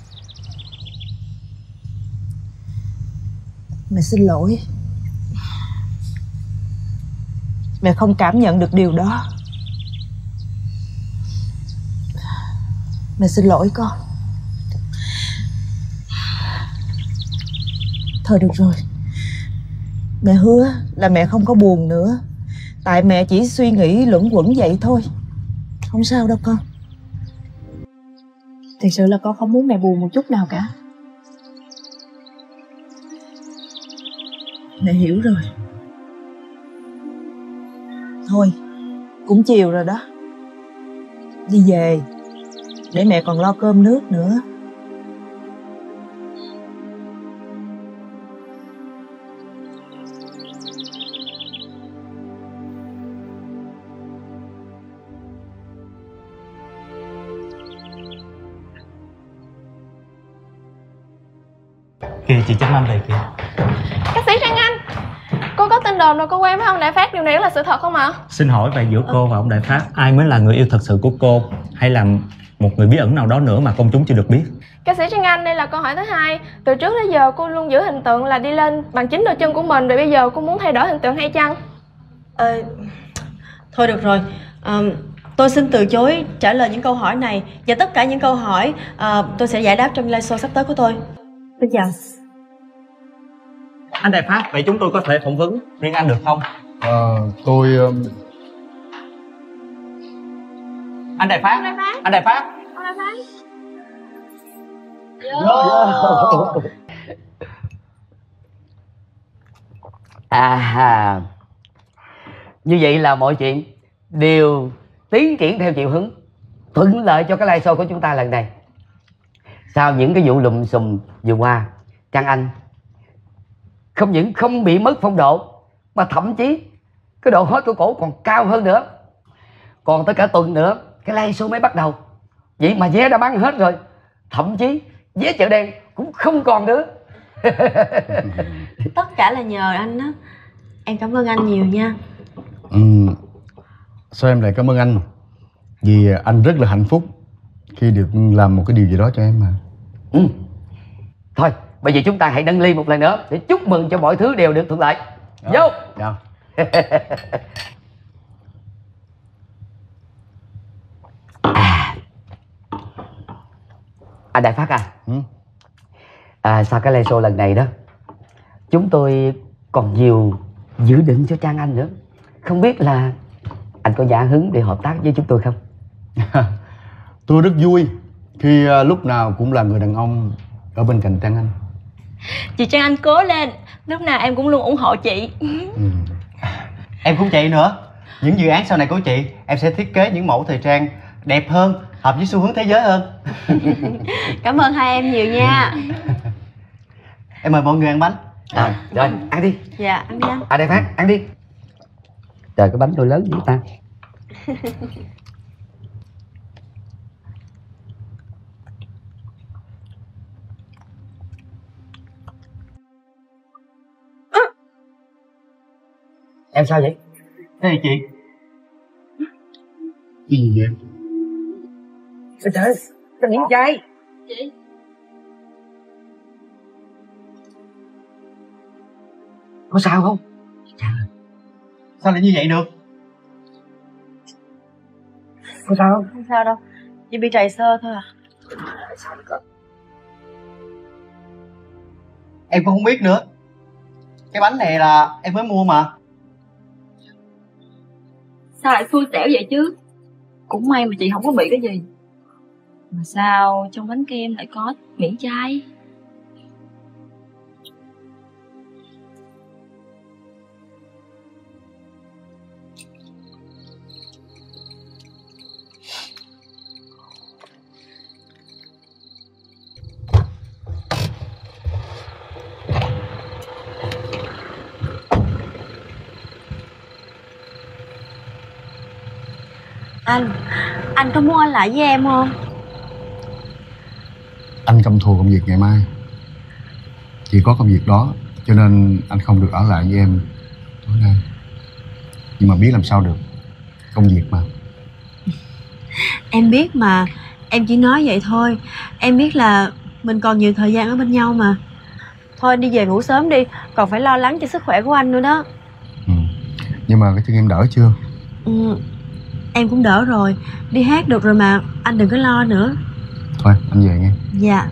Mẹ xin lỗi. Mẹ không cảm nhận được điều đó. Mẹ xin lỗi con. Thôi được rồi, mẹ hứa là mẹ không có buồn nữa. Tại mẹ chỉ suy nghĩ luẩn quẩn vậy thôi. Không sao đâu con. Thật sự là con không muốn mẹ buồn một chút nào cả. Mẹ hiểu rồi. Thôi, cũng chiều rồi đó. Đi về, để mẹ còn lo cơm nước nữa. Kìa chị Trấn Anh về kìa. Ca sĩ Trang Anh, cô có tin đồn rồi cô quen với ông Đại Phát, điều này là sự thật không ạ? Xin hỏi vậy giữa cô và ông Đại Phát, ai mới là người yêu thật sự của cô, hay là một người bí ẩn nào đó nữa mà công chúng chưa được biết? Ca sĩ Trang Anh, đây là câu hỏi thứ hai. Từ trước đến giờ cô luôn giữ hình tượng là đi lên bằng chính đôi chân của mình, rồi bây giờ cô muốn thay đổi hình tượng hay chăng? Ờ, thôi được rồi, à, tôi xin từ chối trả lời những câu hỏi này, và tất cả những câu hỏi à, tôi sẽ giải đáp trong live show sắp tới của tôi. Xin chào. Anh Đại Phát, vậy chúng tôi có thể phỏng vấn riêng anh được không? Ờ, tôi... Um... Anh Đại Phát, Anh Đại Phát, anh Đại Phát. Anh Đại Phát. Vô. À, như vậy là mọi chuyện đều tiến triển theo chiều hướng thuận lợi cho cái live show của chúng ta lần này. Sau những cái vụ lùm xùm vừa qua, Trang Anh không những không bị mất phong độ, mà thậm chí cái độ hot của cổ còn cao hơn nữa. Còn tới cả tuần nữa cái live show mới bắt đầu, vậy mà vé đã bán hết rồi. Thậm chí vé chợ đen cũng không còn nữa. Tất cả là nhờ anh đó. Em cảm ơn anh nhiều nha. Ừ, sao em lại cảm ơn anh? Vì anh rất là hạnh phúc khi được làm một cái điều gì đó cho em mà. Ừ. Thôi bây giờ chúng ta hãy nâng ly một lần nữa để chúc mừng cho mọi thứ đều được thuận lợi. Vô. Dạ. À, anh Đại Phát à, ừ? à sau cái live show lần này đó, chúng tôi còn nhiều dự định cho Trang Anh nữa. Không biết là anh có dạ hứng để hợp tác với chúng tôi không? Tôi rất vui khi uh, lúc nào cũng là người đàn ông ở bên cạnh Trang Anh. Chị Trang Anh cố lên, lúc nào em cũng luôn ủng hộ chị. Ừ. Em cũng vậy nữa. Những dự án sau này của chị, em sẽ thiết kế những mẫu thời trang đẹp hơn, hợp với xu hướng thế giới hơn. Cảm ơn hai em nhiều nha. Em mời mọi người ăn bánh. À, rồi, ăn đi. Dạ, ăn đi anh. À Đại Phát, ăn đi. Trời, cái bánh tôi lớn dữ ta. Em sao vậy? Thế này chị, Cái gì vậy? Trời trời, tao nghiện trai. Chị. Có sao không? Sao lại như vậy được? Có sao không? Không sao đâu, chỉ bị trầy xơ thôi à. Em cũng không biết nữa. Cái bánh này là em mới mua mà. Sao lại xui xẻo vậy chứ? Cũng may mà chị không có bị cái gì. Mà sao trong bánh kem lại có miễn chay? Anh, anh có muốn ở lại với em không? Anh căm thù công việc ngày mai. Chỉ có công việc đó cho nên anh không được ở lại với em tối nay. Nhưng mà biết làm sao được, công việc mà. Em biết mà, em chỉ nói vậy thôi. Em biết là mình còn nhiều thời gian ở bên nhau mà. Thôi đi về ngủ sớm đi, còn phải lo lắng cho sức khỏe của anh nữa đó. Ừ. Nhưng mà cái chân em đỡ chưa? Ừ, em cũng đỡ rồi. Đi hát được rồi mà, anh đừng có lo nữa. Thôi anh về nghe. Dạ.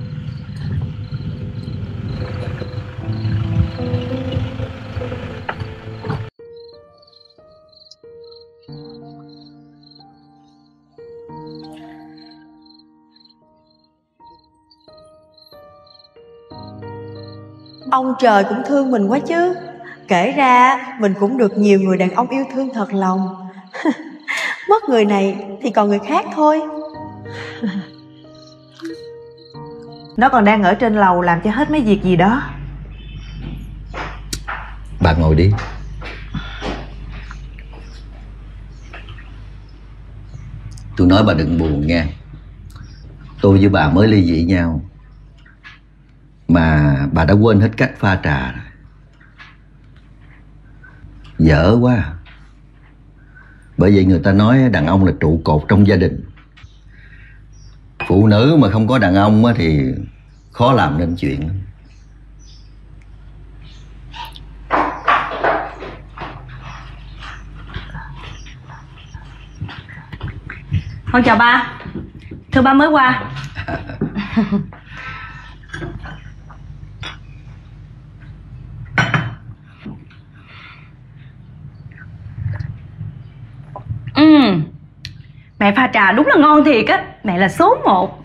Ông trời cũng thương mình quá chứ. Kể ra mình cũng được nhiều người đàn ông yêu thương thật lòng. Mất người này thì còn người khác thôi. Nó còn đang ở trên lầu làm cho hết mấy việc gì đó. Bà ngồi đi. Tôi nói bà đừng buồn nha. Tôi với bà mới ly dị nhau mà bà đã quên hết cách pha trà rồi. Dở quá. Bởi vậy người ta nói đàn ông là trụ cột trong gia đình. Phụ nữ mà không có đàn ông thì khó làm nên chuyện. Con chào ba. Thưa ba mới qua. Ừ, mẹ pha trà đúng là ngon thiệt á. Mẹ là số một.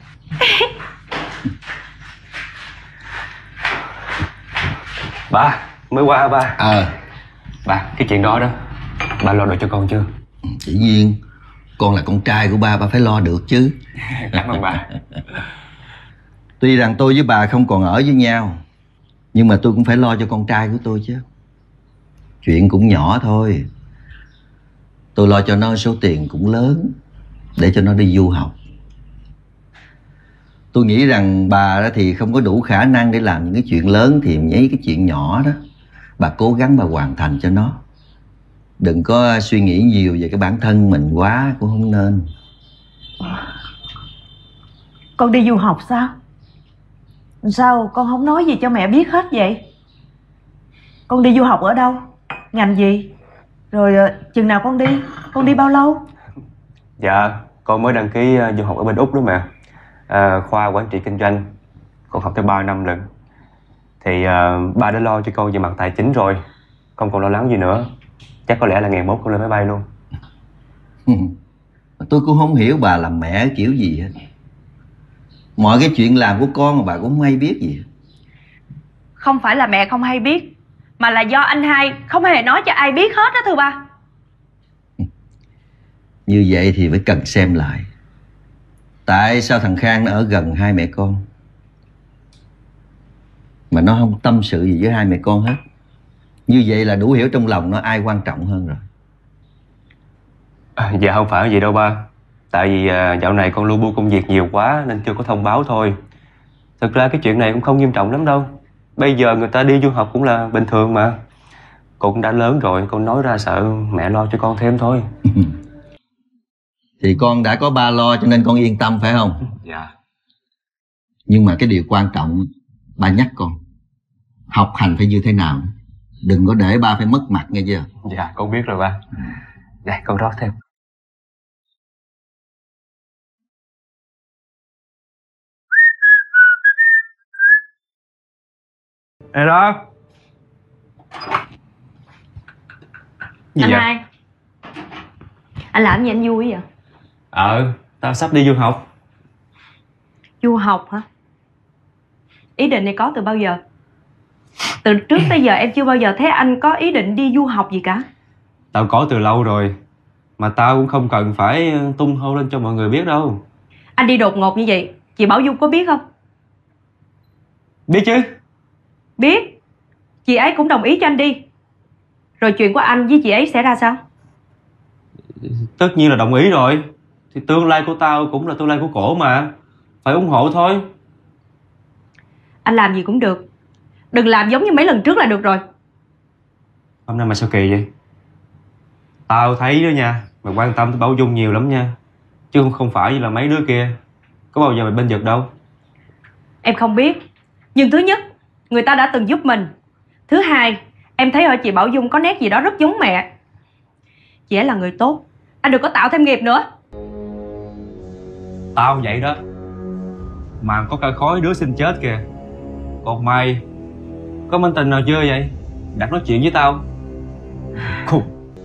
Ba, mới qua hả ba? Ờ à. Ba, cái chuyện đó đó, ba lo được cho con chưa? Dĩ nhiên, con là con trai của ba, ba phải lo được chứ. Cảm ơn ba. Tuy rằng tôi với bà không còn ở với nhau, nhưng mà tôi cũng phải lo cho con trai của tôi chứ. Chuyện cũng nhỏ thôi. Tôi lo cho nó số tiền cũng lớn để cho nó đi du học. Tôi nghĩ rằng bà đó thì không có đủ khả năng để làm những cái chuyện lớn, thì mấy cái chuyện nhỏ đó bà cố gắng bà hoàn thành cho nó. Đừng có suy nghĩ nhiều về cái bản thân mình quá cũng không nên. Con đi du học sao? Sao con không nói gì cho mẹ biết hết vậy? Con đi du học ở đâu? Ngành gì? Rồi chừng nào con đi? Con đi bao lâu? Dạ, con mới đăng ký du học ở bên Úc đó mẹ. À, khoa quản trị kinh doanh. Con học tới ba năm lận. Thì à, ba đã lo cho con về mặt tài chính rồi. Con còn lo lắng gì nữa. Chắc có lẽ là ngày mốt con lên máy bay luôn. Tôi cũng không hiểu bà làm mẹ kiểu gì hết. Mọi cái chuyện làm của con mà bà cũng không hay biết gì. Không phải là mẹ không hay biết, mà là do anh hai không hề nói cho ai biết hết đó thưa ba. Như vậy thì phải cần xem lại. Tại sao thằng Khang nó ở gần hai mẹ con mà nó không tâm sự gì với hai mẹ con hết? Như vậy là đủ hiểu trong lòng nó ai quan trọng hơn rồi. À, dạ không phải gì đâu ba. Tại vì à, dạo này con lu bu công việc nhiều quá nên chưa có thông báo thôi. Thực ra cái chuyện này cũng không nghiêm trọng lắm đâu. Bây giờ người ta đi du học cũng là bình thường mà. Con cũng đã lớn rồi, con nói ra sợ mẹ lo cho con thêm thôi. Thì con đã có ba lo cho nên con yên tâm phải không? Dạ. Nhưng mà cái điều quan trọng, ba nhắc con, học hành phải như thế nào. Đừng có để ba phải mất mặt nghe chưa? Dạ, con biết rồi ba. Đây, con rót thêm. Ê đó. Gì Anh vậy? hai, anh làm gì anh vui vậy? Ờ, tao sắp đi du học. Du học hả? Ý định này có từ bao giờ? Từ trước tới giờ em chưa bao giờ thấy anh có ý định đi du học gì cả. Tao có từ lâu rồi. Mà tao cũng không cần phải tung hô lên cho mọi người biết đâu. Anh đi đột ngột như vậy, chị Bảo Dung có biết không? Biết chứ. Biết. Chị ấy cũng đồng ý cho anh đi. Rồi chuyện của anh với chị ấy sẽ ra sao? Tất nhiên là đồng ý rồi. Thì tương lai của tao cũng là tương lai của cổ mà. Phải ủng hộ thôi. Anh làm gì cũng được. Đừng làm giống như mấy lần trước là được rồi. Hôm nay mày sao kỳ vậy? Tao thấy đó nha, mày quan tâm tới Bảo Dung nhiều lắm nha. Chứ không không phải như là mấy đứa kia. Có bao giờ mày bên vực đâu. Em không biết. Nhưng thứ nhất, người ta đã từng giúp mình. Thứ hai, em thấy ở chị Bảo Dung có nét gì đó rất giống mẹ. Chị ấy là người tốt. Anh đừng có tạo thêm nghiệp nữa. Tao vậy đó. Mà có cả khói đứa xin chết kìa. Còn mày, có mối tình nào chưa vậy? Đặt nói chuyện với tao. Khùng.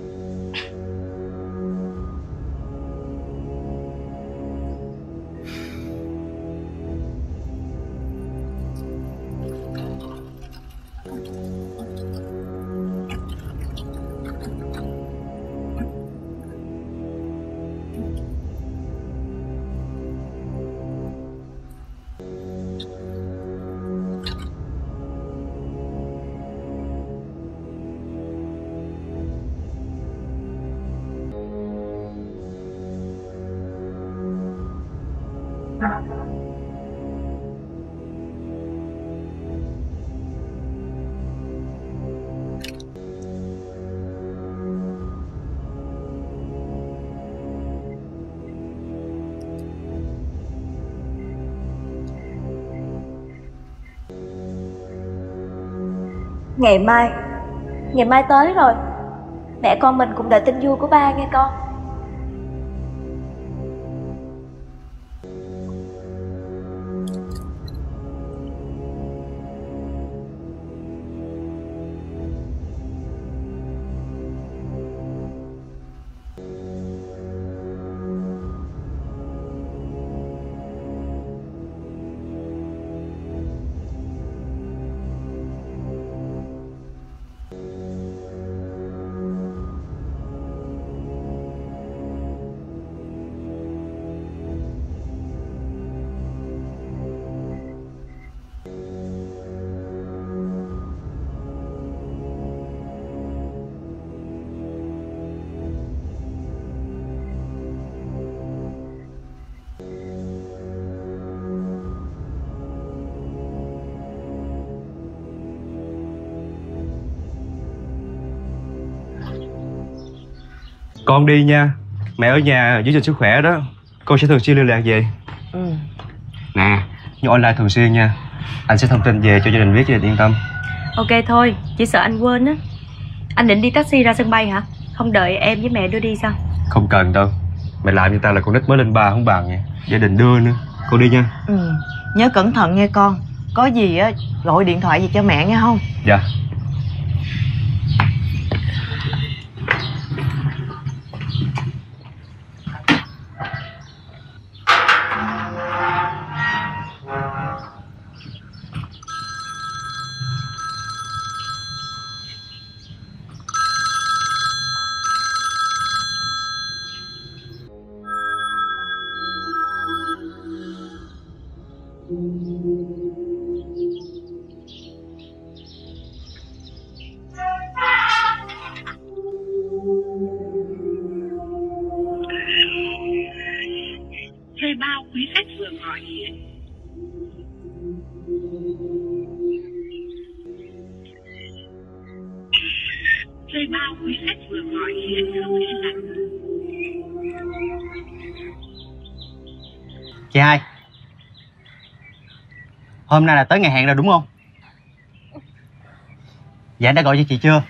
Ngày mai Ngày mai tới rồi. Mẹ con mình cùng đợi tin vui của ba nghe con. Con đi nha. Mẹ ở nhà giữ gìn sức khỏe đó. Con sẽ thường xuyên liên lạc về. Ừ. Nè, như online thường xuyên nha. Anh sẽ thông tin về cho gia đình biết, gia đình yên tâm. Ok thôi, chỉ sợ anh quên á. Anh định đi taxi ra sân bay hả? Không đợi em với mẹ đưa đi sao? Không cần đâu. Mày làm như tao là con nít mới lên ba không bằng nha. Gia đình đưa nữa. Con đi nha. Ừ. Nhớ cẩn thận nghe con. Có gì á gọi điện thoại gì cho mẹ nghe không? Dạ. Thuê bao quý khách vừa gọi điện. Thuê bao quý khách vừa gọi điện không liên lạc. Chị hai, hôm nay là tới ngày hẹn rồi đúng không? Dạ anh đã gọi cho chị chưa?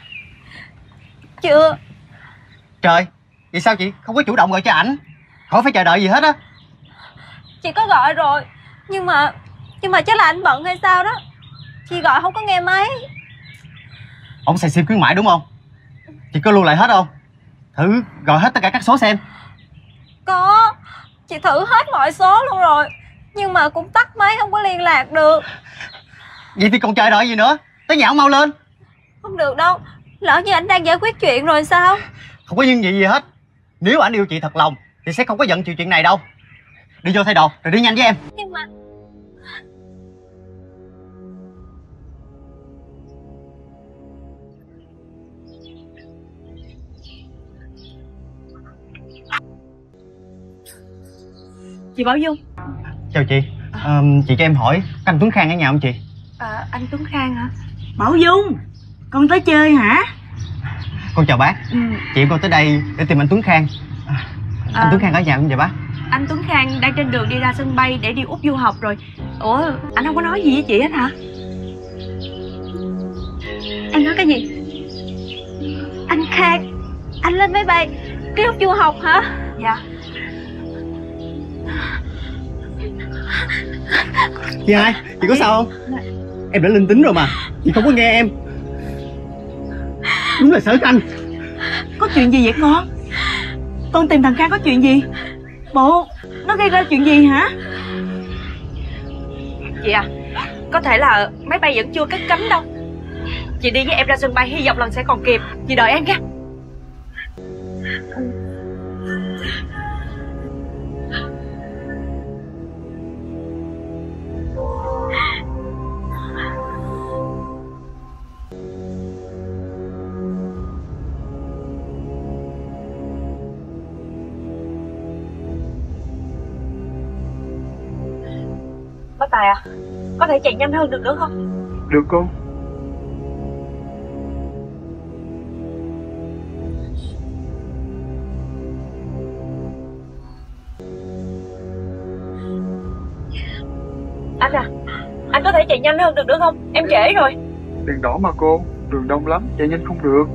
Chưa. Trời, vậy sao chị không có chủ động gọi cho ảnh? Khỏi phải chờ đợi gì hết á. Chị có gọi rồi, nhưng mà Nhưng mà chắc là anh bận hay sao đó. Chị gọi không có nghe máy. Ông xài sim khuyến mãi đúng không? Chị có lưu lại hết không? Thử gọi hết tất cả các số xem. Có. Chị thử hết mọi số luôn rồi, nhưng mà cũng tắt máy, không có liên lạc được. Vậy thì còn chờ đợi gì nữa? Tới nhà ông mau lên. Không được đâu. Lỡ như anh đang giải quyết chuyện rồi sao? Không có nhưng gì gì hết. Nếu ảnh yêu chị thật lòng thì sẽ không có giận chịu chuyện này đâu. Đi vô thay đồ rồi đi nhanh với em. Nhưng mà Chị Bảo Dung. Chào chị. à, Chị cho em hỏi anh Tuấn Khang ở nhà không chị? À, anh Tuấn Khang hả? Bảo Dung, con tới chơi hả? Con chào bác. Ừ. Chị con tới đây để tìm anh Tuấn Khang. à, Anh À. Tuấn Khang ở nhà không vậy bác? Anh Tuấn Khang đang trên đường đi ra sân bay để đi Úc du học rồi. Ủa, anh không có nói gì với chị hết hả? Anh nói cái gì? anh Khang, anh lên máy bay đi Úc du học hả? Dạ. Chị hai, chị có sao không? Em đã linh tính rồi mà. Chị không có nghe em. Đúng là Sở Khanh. Có chuyện gì vậy con? Con tìm thằng Khang có chuyện gì? Bộ, nó gây ra chuyện gì hả? Chị à, có thể là máy bay vẫn chưa cất cánh đâu. Chị đi với em ra sân bay, hy vọng lần sẽ còn kịp. Chị đợi em nha. Bác Tài à, có thể chạy nhanh hơn được nữa không? Được cô. Anh à, anh có thể chạy nhanh hơn được nữa không? Em trễ rồi. Đèn đỏ mà cô, đường đông lắm, chạy nhanh không được.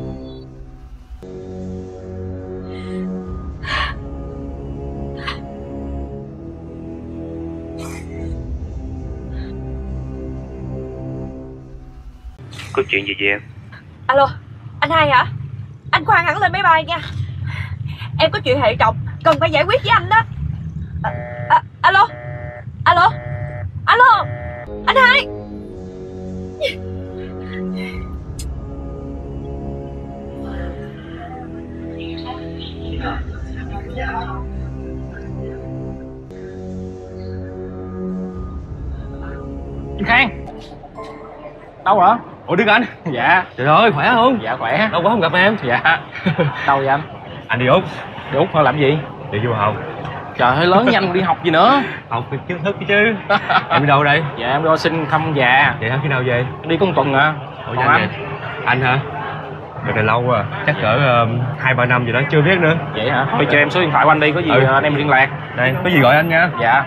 Có chuyện gì vậy em? Alo, anh hai hả? Anh khoan hẳn lên máy bay nha. Em có chuyện hệ trọng, cần phải giải quyết với anh đó. À, à, alo, alo, alo, anh hai. Anh Khang, đâu hả? Ủa Đức Anh. Dạ. Trời ơi, khỏe không? Dạ khỏe. Lâu quá không gặp em. Dạ. Đâu vậy anh? Anh đi Úc. Đi Úc hả? Làm gì? Đi du học. Trời ơi, lớn nhanh đi học gì nữa? Học việc kiến thức chứ. Em đi đâu đây? Dạ em đi xin thăm già. Vậy hả? Khi nào về? Đi có một tuần à. Ủa Còn anh? anh? Anh hả? Đợt này lâu à, chắc cỡ hai ba năm gì đó chưa biết nữa. Vậy hả? Thôi cho em số điện thoại của anh đi, có gì Ừ. anh em liên lạc. Đây, có gì gọi anh nha. Dạ.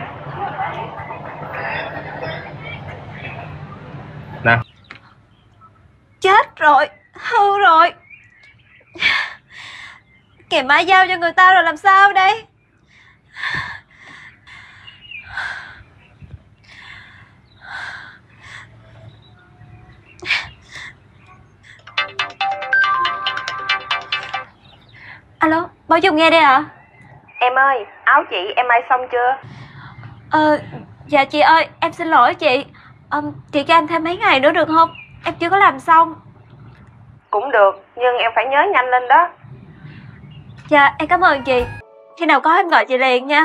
Nè. Chết rồi, hư rồi. Kìa máy giao cho người ta rồi làm sao đây? Alo, Bảo Dung nghe đây ạ. À? Em ơi, áo chị em may xong chưa? Ờ, dạ chị ơi, em xin lỗi chị. Ờ, chị cho em thêm mấy ngày nữa được không? Em chưa có làm xong. Cũng được, nhưng em phải nhớ nhanh lên đó. Dạ, em cảm ơn chị. Khi nào có em gọi chị liền nha.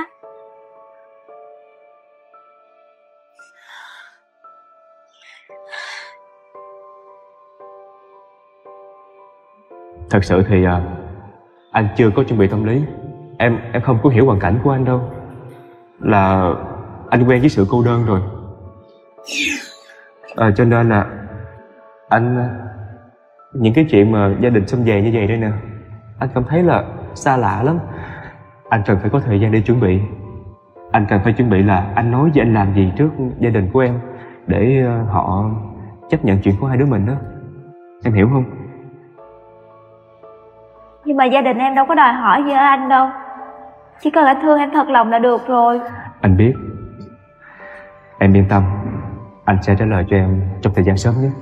Thật sự thì à, anh chưa có chuẩn bị tâm lý. Em em không có hiểu hoàn cảnh của anh đâu. Là anh quen với sự cô đơn rồi. À, cho nên là anh những cái chuyện mà gia đình xâm vầy như vậy đây nè, anh cảm thấy là xa lạ lắm. Anh cần phải có thời gian để chuẩn bị. anh cần phải chuẩn bị là anh nói với anh làm gì trước gia đình của em để họ chấp nhận chuyện của hai đứa mình đó. Em hiểu không? Nhưng mà gia đình em đâu có đòi hỏi gì ở anh đâu. Chỉ cần anh thương em thật lòng là được rồi. Anh biết. Em yên tâm, anh sẽ trả lời cho em trong thời gian sớm nhất.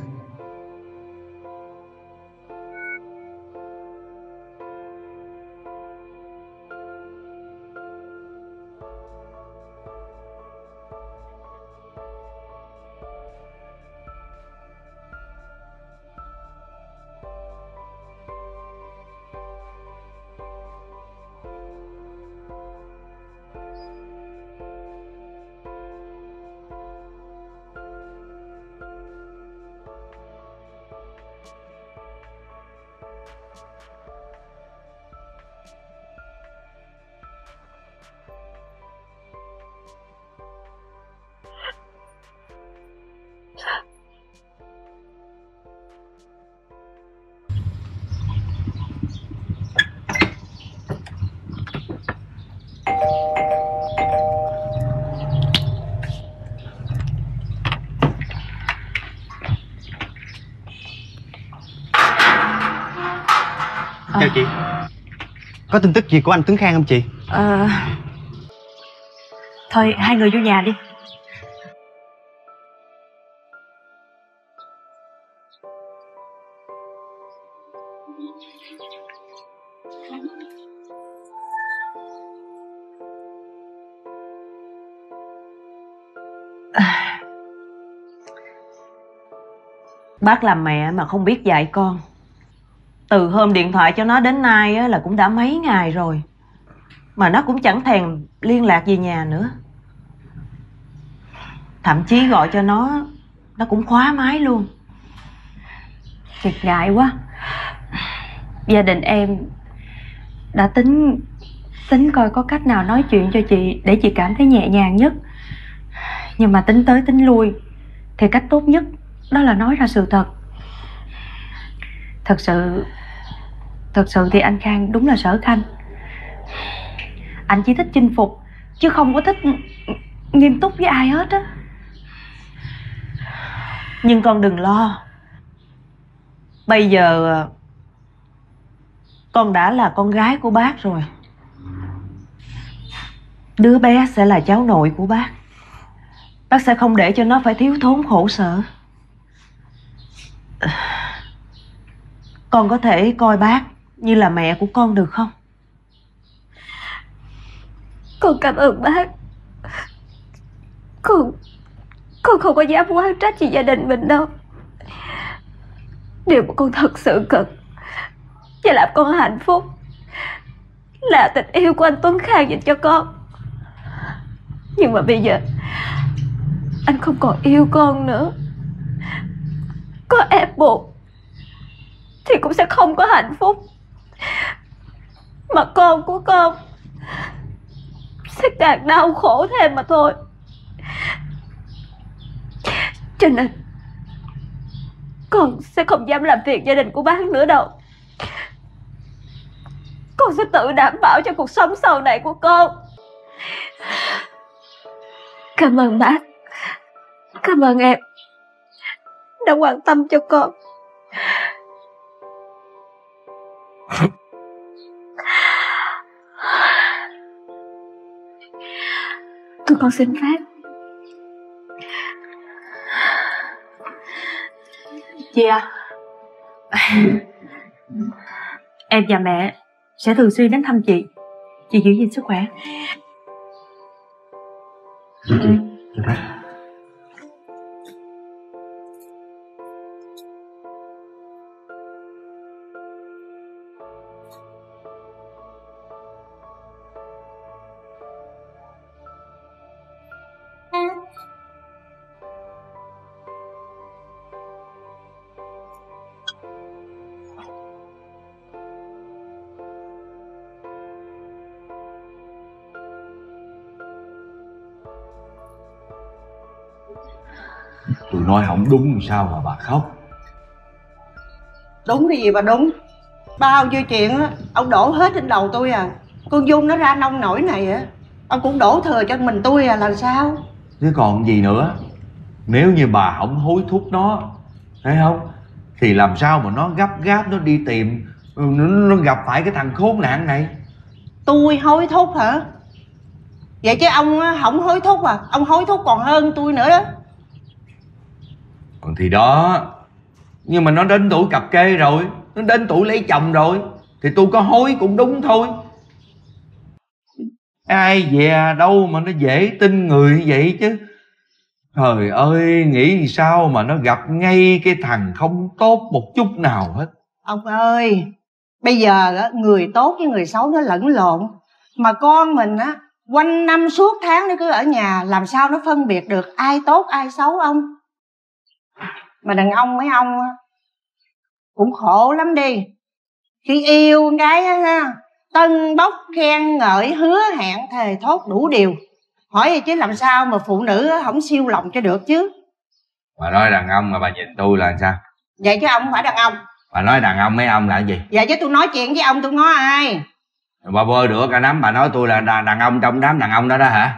Chào chị. Có tin tức gì của anh Tuấn Khang không chị? Ờ... Thôi hai người vô nhà đi. Bác làm mẹ mà không biết dạy con. Từ hôm điện thoại cho nó đến nay á, là cũng đã mấy ngày rồi mà nó cũng chẳng thèm liên lạc về nhà nữa. Thậm chí gọi cho nó, nó cũng khóa máy luôn. Thiệt ngại quá. Gia đình em đã tính tính coi có cách nào nói chuyện cho chị để chị cảm thấy nhẹ nhàng nhất. Nhưng mà tính tới tính lui thì cách tốt nhất đó là nói ra sự thật. Thật sự Thật sự thì anh Khang đúng là Sở Khanh. Anh chỉ thích chinh phục chứ không có thích nghiêm túc với ai hết á. Nhưng con đừng lo. Bây giờ con đã là con gái của bác rồi. Đứa bé sẽ là cháu nội của bác. Bác sẽ không để cho nó phải thiếu thốn khổ sở. Con có thể coi bác như là mẹ của con được không? Con cảm ơn bác. Con Con không có dám oán trách gì gia đình mình đâu. Điều mà con thật sự cần và làm con hạnh phúc là tình yêu của anh Tuấn Khang dành cho con. Nhưng mà bây giờ anh không còn yêu con nữa. Có ép buộc thì cũng sẽ không có hạnh phúc. Mà con của con sẽ càng đau khổ thêm mà thôi. Cho nên con sẽ không dám làm phiền gia đình của bác nữa đâu. Con sẽ tự đảm bảo cho cuộc sống sau này của con. Cảm ơn bác. Cảm ơn em đã quan tâm cho con. Tụi con xin phép. Chị à, em và mẹ sẽ thường xuyên đến thăm chị. Chị giữ gìn sức khỏe. Chị, chị, chị bác. Tôi nói không đúng sao mà bà khóc? Đúng cái gì mà đúng. Bao nhiêu chuyện á ông đổ hết trên đầu tôi à. Con Dung nó ra nông nổi này á, ông cũng đổ thừa cho mình tôi à, làm sao? Chứ còn gì nữa. Nếu như bà không hối thúc nó, thấy không, thì làm sao mà nó gấp gáp nó đi tìm, nó, nó gặp phải cái thằng khốn nạn này. Tôi hối thúc hả? Vậy chứ ông không hối thúc à? Ông hối thúc còn hơn tôi nữa đó. Còn thì đó, nhưng mà nó đến tuổi cặp kê rồi, nó đến tuổi lấy chồng rồi, thì tôi có hối cũng đúng thôi. Ai về đâu mà nó dễ tin người như vậy chứ. Trời ơi, nghĩ sao mà nó gặp ngay cái thằng không tốt một chút nào hết. Ông ơi, bây giờ á, người tốt với người xấu nó lẫn lộn. Mà con mình á, quanh năm suốt tháng nó cứ ở nhà, làm sao nó phân biệt được ai tốt ai xấu ông? Mà đàn ông mấy ông á, cũng khổ lắm đi. Khi yêu con gái á ha, tân bốc khen ngợi hứa hẹn thề thốt đủ điều. Hỏi vậy chứ làm sao mà phụ nữ á, không siêu lòng cho được chứ. Bà nói đàn ông mà bà nhìn tôi là sao? Vậy chứ ông không phải đàn ông. Bà nói đàn ông mấy ông là cái gì? Vậy chứ tôi nói chuyện với ông tôi ngó ai? Bà bơ đũa cả nắm, bà nói tôi là đàn, đàn ông trong đám đàn ông đó đó hả?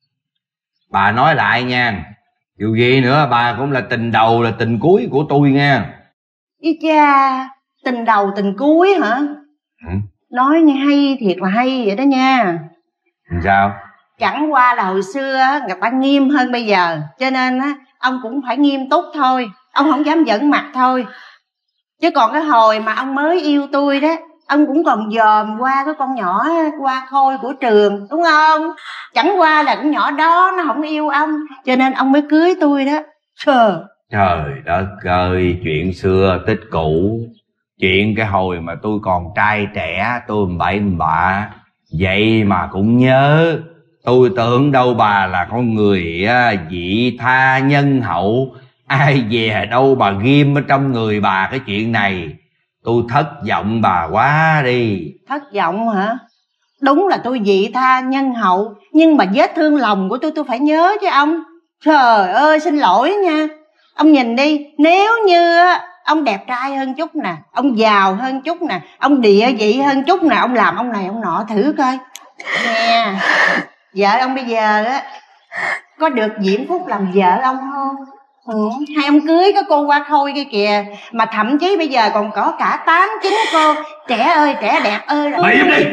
Bà nói lại nha, dù gì nữa bà cũng là tình đầu là tình cuối của tôi nha. Ý cha, tình đầu tình cuối hả? Ừ. Nói nghe hay thiệt là hay vậy đó nha. Sao? Chẳng qua là hồi xưa người ta nghiêm hơn bây giờ, cho nên á ông cũng phải nghiêm túc thôi. Ông không dám giỡn mặt thôi. Chứ còn cái hồi mà ông mới yêu tôi đó, ông cũng còn dòm qua cái con nhỏ Hoa Khôi của trường, đúng không? Chẳng qua là con nhỏ đó nó không yêu ông, cho nên ông mới cưới tôi đó. Trời Trời đất ơi, chuyện xưa tích cũ. Chuyện cái hồi mà tôi còn trai trẻ, tôi bậy bạ, vậy mà cũng nhớ. Tôi tưởng đâu bà là con người vị tha nhân hậu, ai về đâu bà ghim ở trong người bà cái chuyện này. Tôi thất vọng bà quá đi. Thất vọng hả? Đúng là tôi vị tha nhân hậu, nhưng mà vết thương lòng của tôi tôi phải nhớ chứ ông. Trời ơi, xin lỗi nha. Ông nhìn đi, nếu như ông đẹp trai hơn chút nè, ông giàu hơn chút nè, ông địa vị hơn chút nè, ông làm ông này ông nọ thử coi nè. Vợ ông bây giờ á có được Diễm Phúc làm vợ ông không? Ừ. Hai ông cưới có cô Hoa Khôi kia kìa, mà thậm chí bây giờ còn có cả tám chín cô trẻ ơi trẻ đẹp ơi. Mày im đi.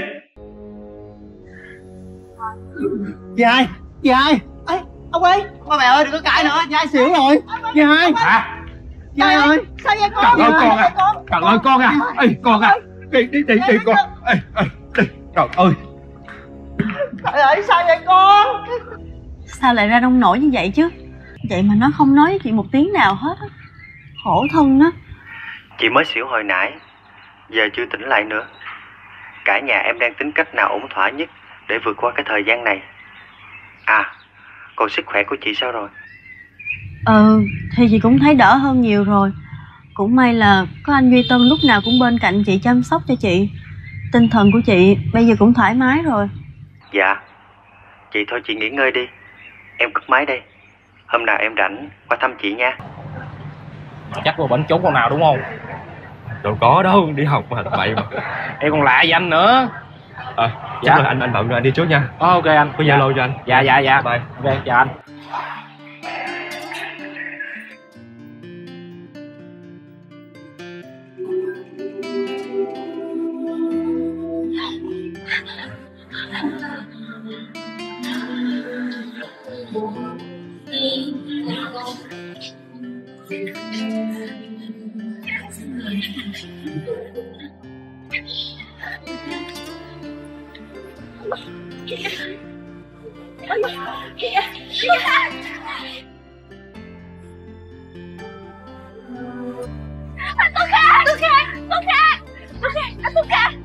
Chị hai, chị hai. Ê, ông ơi, Ba mẹ ơi đừng có cãi nữa, chị hai xỉu rồi. Chị hai. Hả? Chị hai ơi. Sao vậy con? Trời ơi con à, trời ơi con à, ê con à, đi đi đi đi con, ê ê đi, trời ơi. Trời ơi sao vậy con? Sao lại ra nông nổi như vậy chứ? Vậy mà nó không nói với chị một tiếng nào hết á. Khổ thân đó. Chị mới xỉu hồi nãy, giờ chưa tỉnh lại nữa. Cả nhà em đang tính cách nào ổn thỏa nhất để vượt qua cái thời gian này. À, còn sức khỏe của chị sao rồi? Ừ, thì chị cũng thấy đỡ hơn nhiều rồi. Cũng may là có anh Duy Tân lúc nào cũng bên cạnh chị chăm sóc cho chị. Tinh thần của chị bây giờ cũng thoải mái rồi. Dạ, chị thôi chị nghỉ ngơi đi. Em cúp máy đây. Hôm nào em rảnh qua thăm chị nha. Chắc là bệnh trốn con nào đúng không? Đâu có đâu, đi học mà bậy mà. Em còn lạ danh nữa. Ờ, dạ. Chắc là anh anh bận rồi, anh đi trước nha. Ờ, ok anh. Có Zalo cho anh. Dạ dạ dạ. Bye. Ok, chào anh. Tôi Khang, tôi Khang, tôi Khang, tôi Khang, anh tôi Khang,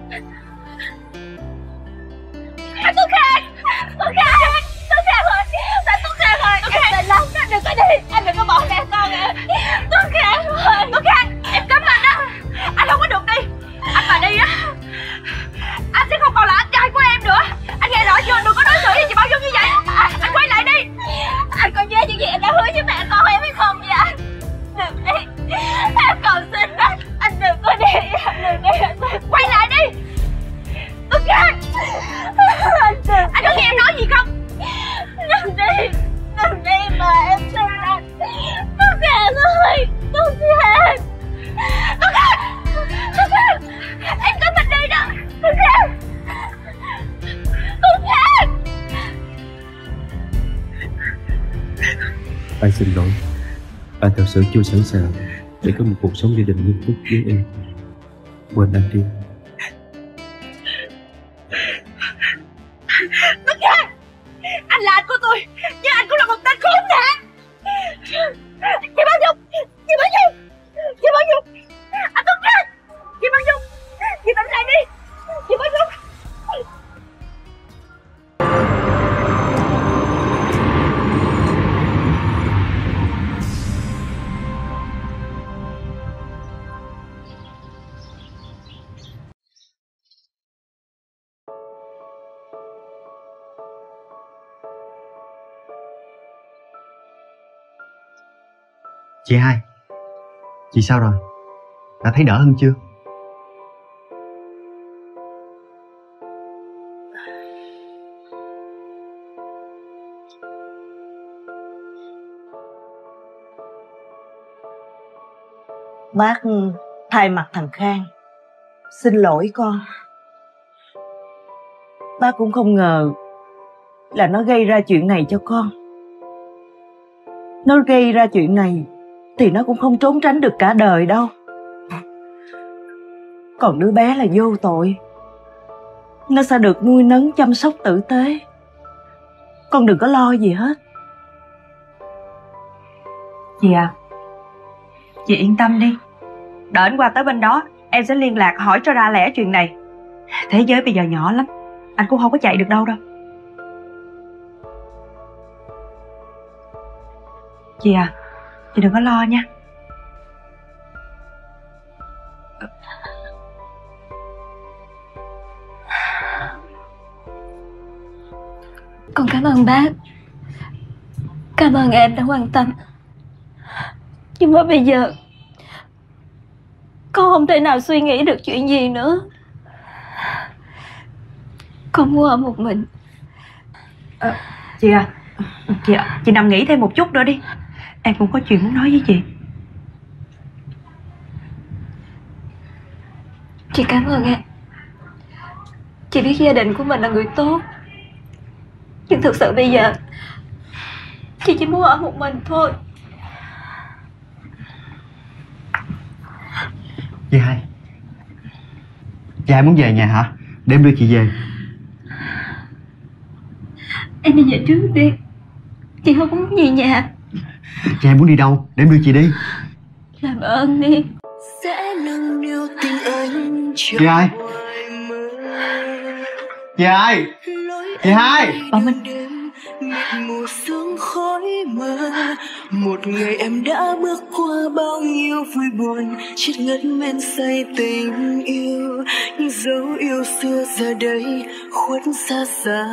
anh tôi Khang, tôi Khang, tôi Khang ơi, anh tôi Khang ơi, em sợ lắm, anh đừng có đi, anh đừng có bỏ mẹ con em, tôi Khang ơi, tôi Khang, em cấm anh đó, anh không có được đi, anh mà đi á, anh sẽ không còn là anh trai của em nữa, anh nghe rõ chưa, đừng có đối xử với chị Bảo Dung như vậy, anh, anh quay lại đi, anh có nhớ những gì em đã hứa với mẹ con em hay không vậy anh? Đừng đi, em cầu xin anh, anh đừng có đi, anh đừng đi, quay lại đi, tôi Khang, anh đừng, anh có nghe em nói gì Anh xin lỗi. Anh thật sự chưa sẵn sàng để có một cuộc sống gia đình nghiêm túc với em. Quên anh đi. Tất cả anh là anh của tôi, nhưng anh cũng là một tên khốn nạn. Chị Bảo Dung, chị Bảo Dung, chị Bảo Dung, anh Tuấn Khang, chị Bảo Dung, chị tỉnh lại đi, chị Bảo Dung. Chị hai, chị sao rồi? Đã thấy đỡ hơn chưa? Bác thay mặt thằng Khang xin lỗi con. Bác cũng không ngờ là nó gây ra chuyện này cho con. Nó gây ra chuyện này thì nó cũng không trốn tránh được cả đời đâu. Còn đứa bé là vô tội, nó sẽ được nuôi nấng chăm sóc tử tế. Con đừng có lo gì hết. Chị à, chị yên tâm đi. Đợi anh qua tới bên đó, em sẽ liên lạc hỏi cho ra lẽ chuyện này. Thế giới bây giờ nhỏ lắm, anh cũng không có chạy được đâu đâu. Chị à, chị đừng có lo nha. Con cảm ơn bác. Cảm ơn em đã quan tâm. Nhưng mà bây giờ con không thể nào suy nghĩ được chuyện gì nữa. Con muốn ở một mình. à, Chị à, chị, chị nằm nghỉ thêm một chút nữa đi. Em cũng có chuyện muốn nói với chị. Chị cảm ơn em. Chị biết gia đình của mình là người tốt, nhưng thực sự bây giờ chị chỉ muốn ở một mình thôi. Chị hai, chị hai muốn về nhà hả? Để em đưa chị về. Em đi về trước đi. Chị không muốn về nhà. Chị hai muốn đi đâu? Để em đưa chị đi. Làm ơn đi. Sẽ nâng niu tình anh. Chị hai, chị hai, chị hai. Bảo Minh. Mù sương khói mờ, một ngày em đã bước qua bao nhiêu vui buồn, chết ngất men say tình yêu, những dấu yêu xưa giờ đây khuất xa xa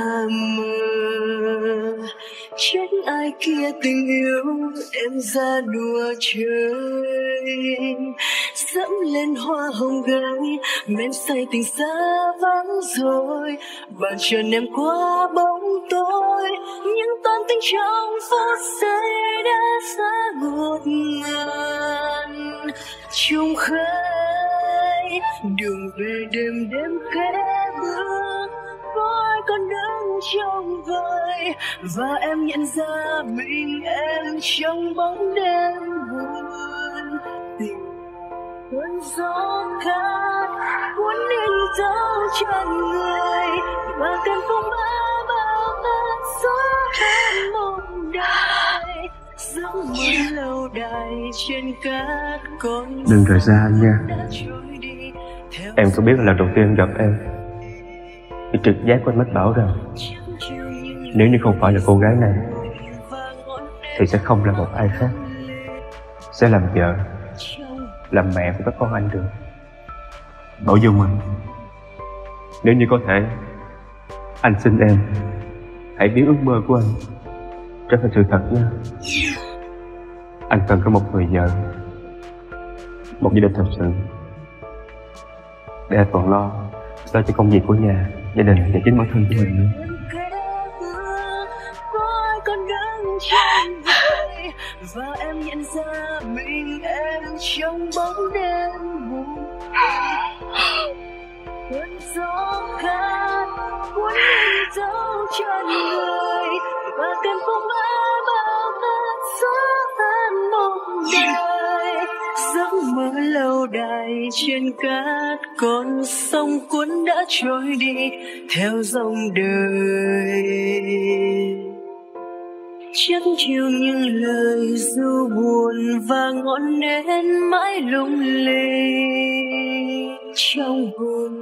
mờ. Trách ai kia tình yêu em ra đùa chơi, dẫm lên hoa hồng gái men say tình xa vắng rồi, bàn chân em qua bóng tối, những toan tính trong phút giây đã xa ngột ngàn. Trông khơi đường về đêm đêm khẽ bước, có ai còn đứng trong vời, và em nhận ra mình em trong bóng đêm buồn. Tình cơn gió cát cuốn đi dấu chân người, và cơn phong bão bao ngàn suốt hết một đời, giấc mơ lâu đài trên cát còn. Đừng rời xa anh nha. Em có biết là lần đầu tiên em gặp em, cái trực giác của anh mách bảo rằng nếu như không phải là cô gái này thì sẽ không là một ai khác, sẽ làm vợ, làm mẹ của các con anh được. Bảo Dung à, nếu như có thể, anh xin em hãy biến ước mơ của anh trở thành sự thật nha. Anh cần có một người vợ, một gia đình thật sự, để anh còn lo lo cho công việc của nhà, gia đình và chính bản thân của mình nữa. Và em nhận ra mình em trong bóng đêm buồn, cơn gió cát cuốn đi dấu chân người, và cơn phong bão bao ngát xóa tan mong đời. Giấc mơ lâu đài trên cát con sông cuốn đã trôi đi theo dòng đời. Chắc chiều những lời ru buồn và ngọn nến mãi lung linh trong hồn.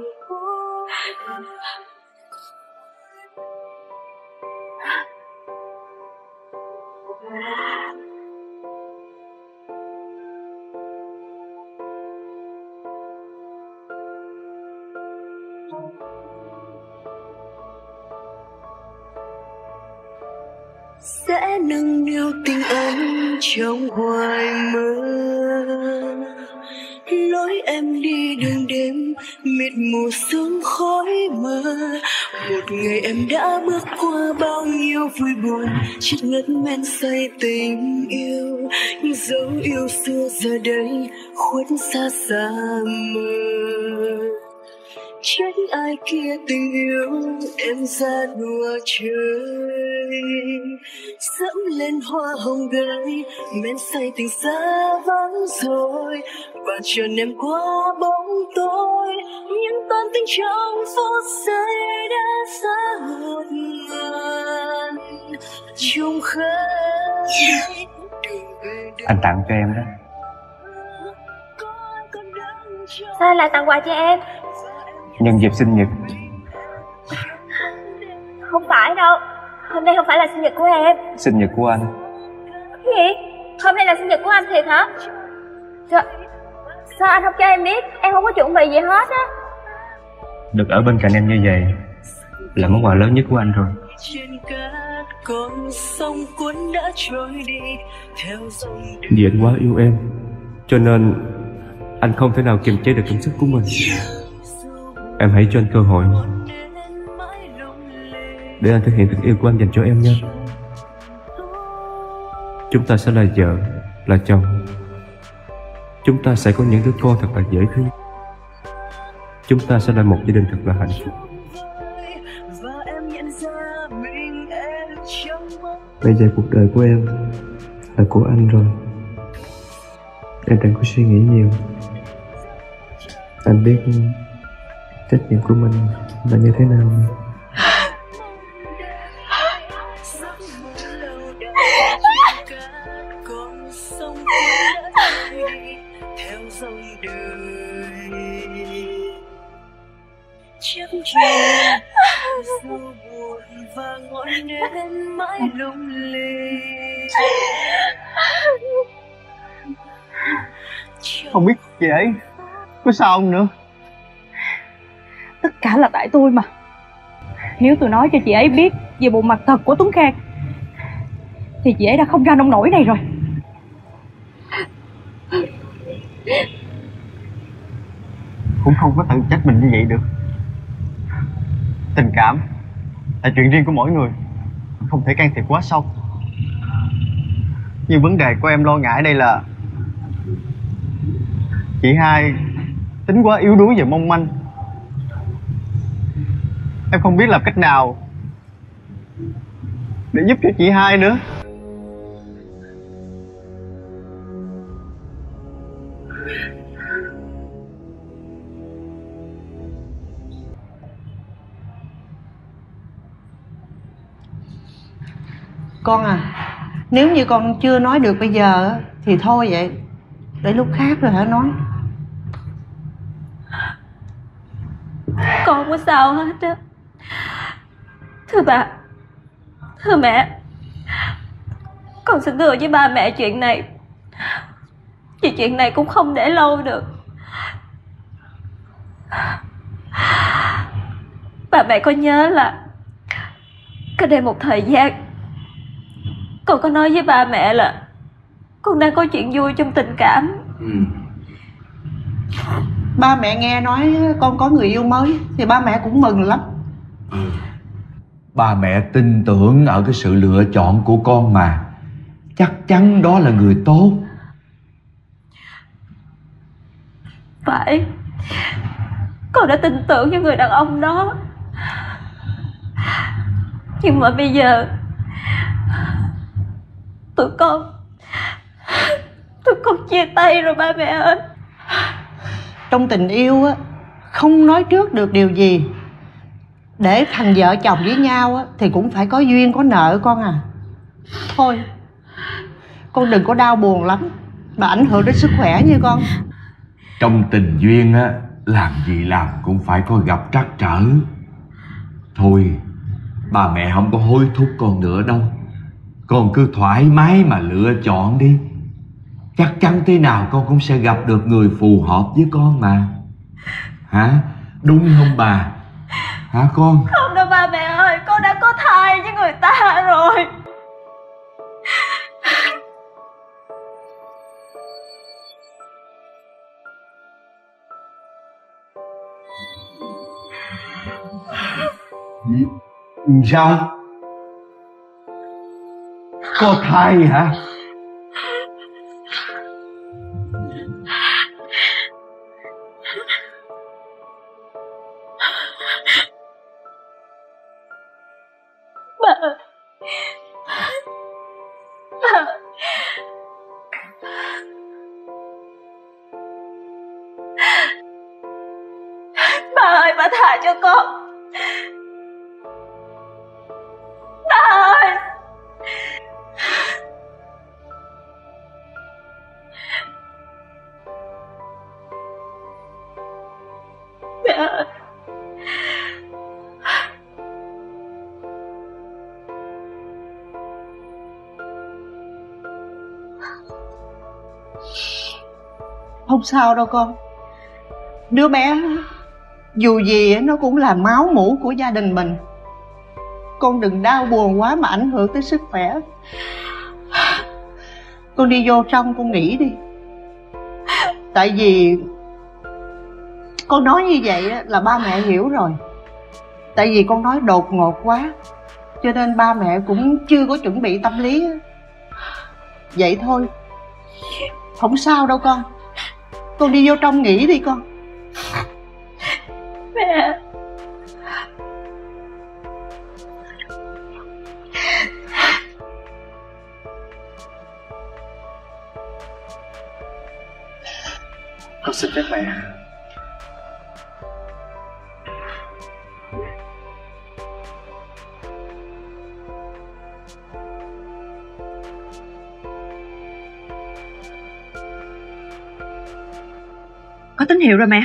Sẽ nâng niu tình anh trong hoài mơ. Lối em đi đường đêm mịt mù sương khói mơ. Một ngày em đã bước qua bao nhiêu vui buồn, chết ngất men say tình yêu. Những dấu yêu xưa giờ đây khuất xa xa mơ. Trách ai kia tình yêu em ra đùa chơi, dẫm lên hoa hồng gái men say tình xa vắng rồi. Và trần em qua bóng tối, những toan tình trong phút giây đã xa một ngàn chung khơi. Anh tặng cho em đó. Sao anh lại tặng quà cho em? Nhân dịp sinh nhật. Không phải đâu, hôm nay không phải là sinh nhật của em. Sinh nhật của anh. Cái gì? Hôm nay là sinh nhật của anh thiệt hả? Sao, sao anh không cho em biết? Em không có chuẩn bị gì hết á. Được ở bên cạnh em như vậy là món quà lớn nhất của anh rồi. Vì anh quá yêu em, cho nên anh không thể nào kiềm chế được cảm xúc của mình. Em hãy cho anh cơ hội để anh thể hiện tình yêu của anh dành cho em nhé. Chúng ta sẽ là vợ, là chồng. Chúng ta sẽ có những đứa con thật là dễ thương. Chúng ta sẽ là một gia đình thật là hạnh phúc. Bây giờ cuộc đời của em là của anh rồi. Em đừng có suy nghĩ nhiều. Anh biết trách nhiệm của mình là như thế nào. Không biết chị ấy có sao không nữa. Tất cả là tại tôi mà. Nếu tôi nói cho chị ấy biết về bộ mặt thật của Tuấn Khang thì chị ấy đã không ra nông nổi này rồi. Cũng không có tự trách mình như vậy được. Tình cảm là chuyện riêng của mỗi người, không thể can thiệp quá sâu. Nhưng vấn đề của em lo ngại đây là chị hai tính quá yếu đuối và mong manh. Em không biết làm cách nào để giúp cho chị hai nữa. Con à, nếu như con chưa nói được bây giờ thì thôi vậy, để lúc khác rồi hãy nói. Con không có sao hết á. Thưa bà, thưa mẹ, con xin thưa với ba mẹ chuyện này, vì chuyện này cũng không để lâu được. Bà mẹ có nhớ là cách đây một thời gian con có nói với ba mẹ là con đang có chuyện vui trong tình cảm. Ừ. Ba mẹ nghe nói con có người yêu mới thì ba mẹ cũng mừng lắm. Ừ. Ba mẹ tin tưởng ở cái sự lựa chọn của con mà. Chắc chắn đó là người tốt. Phải, con đã tin tưởng với người đàn ông đó. Nhưng mà bây giờ tụi con Tụi con chia tay rồi ba mẹ ơi. Trong tình yêu á, không nói trước được điều gì. Để thành vợ chồng với nhau á, thì cũng phải có duyên có nợ con à. Thôi, con đừng có đau buồn lắm mà ảnh hưởng đến sức khỏe như con. Trong tình duyên á, làm gì làm cũng phải có gặp trắc trở. Thôi, ba mẹ không có hối thúc con nữa đâu. Con cứ thoải mái mà lựa chọn đi. Chắc chắn thế nào con cũng sẽ gặp được người phù hợp với con mà. Hả? Đúng không bà? Hả con? Không đâu ba mẹ ơi, con đã có thai với người ta rồi. Sao? Có thai hả? Ba ơi, ba ba ơi, ba tha cho con. Ba ơi. Mẹ ơi. Không sao đâu con. Đứa bé dù gì nó cũng là máu mủ của gia đình mình. Con đừng đau buồn quá mà ảnh hưởng tới sức khỏe. Con đi vô trong con nghỉ đi. Tại vì con nói như vậy là ba mẹ hiểu rồi. Tại vì con nói đột ngột quá, cho nên ba mẹ cũng chưa có chuẩn bị tâm lý. Vậy thôi, không sao đâu con. Con đi vô trong nghỉ đi con. Mẹ. Con xin phép mẹ. Có tín hiệu rồi mẹ.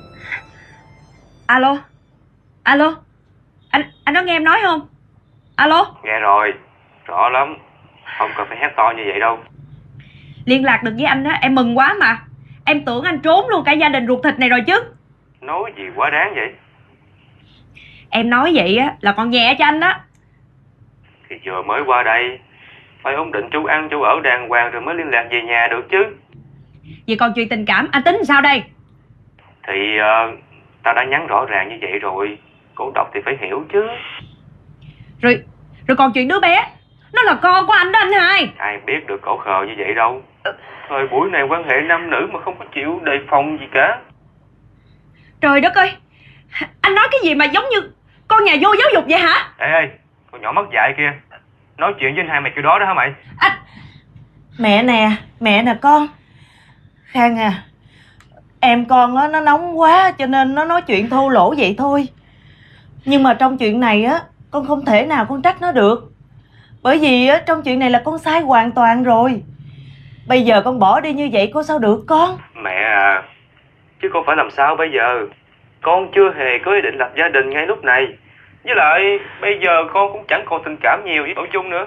Alo. Alo. Anh anh có nghe em nói không? Alo. Nghe rồi, rõ lắm. Không cần phải hét to như vậy đâu. Liên lạc được với anh á, em mừng quá mà. Em tưởng anh trốn luôn cả gia đình ruột thịt này rồi chứ. Nói gì quá đáng vậy? Em nói vậy á là còn nhẹ cho anh đó. Thì vừa mới qua đây, phải ổn định chú ăn chú ở đàng hoàng rồi mới liên lạc về nhà được chứ. Vậy còn chuyện tình cảm anh tính làm sao đây? Thì uh, ta đã nhắn rõ ràng như vậy rồi. Cô đọc thì phải hiểu chứ. Rồi rồi còn chuyện đứa bé, nó là con của anh đó anh hai. Ai biết được cổ khờ như vậy đâu. Thời buổi này quan hệ nam nữ mà không có chịu đề phòng gì cả. Trời đất ơi, anh nói cái gì mà giống như con nhà vô giáo dục vậy hả? Ê ê, con nhỏ mất dạy kia, nói chuyện với anh hai mày kiểu đó đó hả mày? Anh... Mẹ nè, mẹ nè con. Khang à, em con á, nó nóng quá cho nên nó nói chuyện thô lỗ vậy thôi. Nhưng mà trong chuyện này á, con không thể nào con trách nó được. Bởi vì á, trong chuyện này là con sai hoàn toàn rồi. Bây giờ con bỏ đi như vậy có sao được con? Mẹ à, chứ con phải làm sao bây giờ? Con chưa hề có ý định lập gia đình ngay lúc này. Với lại bây giờ con cũng chẳng còn tình cảm nhiều với Bảo Chung nữa.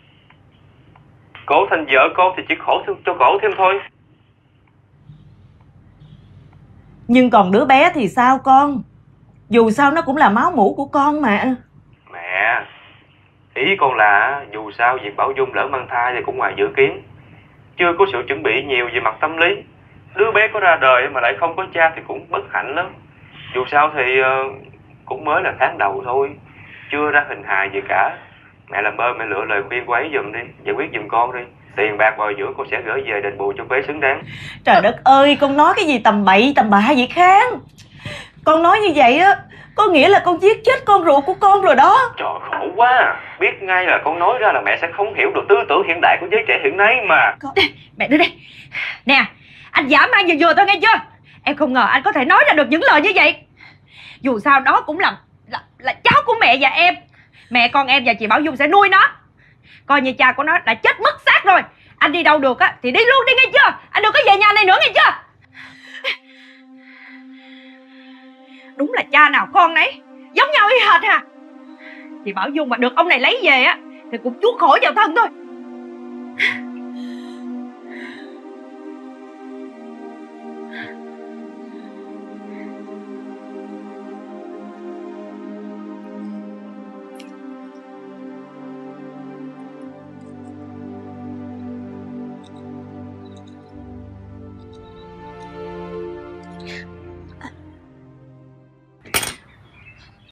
Cổ thành vợ con thì chỉ khổ thêm cho cổ thêm thôi. Nhưng còn đứa bé thì sao con? Dù sao nó cũng là máu mủ của con mà. Mẹ, ý con là dù sao việc Bảo Dung lỡ mang thai thì cũng ngoài dự kiến. Chưa có sự chuẩn bị nhiều về mặt tâm lý. Đứa bé có ra đời mà lại không có cha thì cũng bất hạnh lắm. Dù sao thì uh, cũng mới là tháng đầu thôi, chưa ra hình hài gì cả. Mẹ làm ơn mẹ lựa lời khuyên của ấy giùm đi, giải quyết giùm con đi. Tiền bạc bồi dưỡng con sẽ gửi về đền bù cho bé xứng đáng. Trời đất ơi, con nói cái gì tầm bậy tầm bạ vậy Khang? Con nói như vậy á có nghĩa là con giết chết con ruột của con rồi đó. Trời, khổ quá. Biết ngay là con nói ra là mẹ sẽ không hiểu được tư tưởng hiện đại của giới trẻ hiện nay mà. Mẹ đưa đây. Nè, anh giả mang vừa vừa thôi nghe chưa? Em không ngờ anh có thể nói ra được những lời như vậy. Dù sao đó cũng là là, là cháu của mẹ và em. Mẹ con em và chị Bảo Dung sẽ nuôi nó. Coi như cha của nó đã chết mất xác rồi. Anh đi đâu được á thì đi luôn đi nghe chưa? Anh đừng có về nhà này nữa nghe chưa? Đúng là cha nào con nấy, giống nhau y hệt à. Chị Bảo Dung mà được ông này lấy về á thì cũng chuốc khổ vào thân thôi.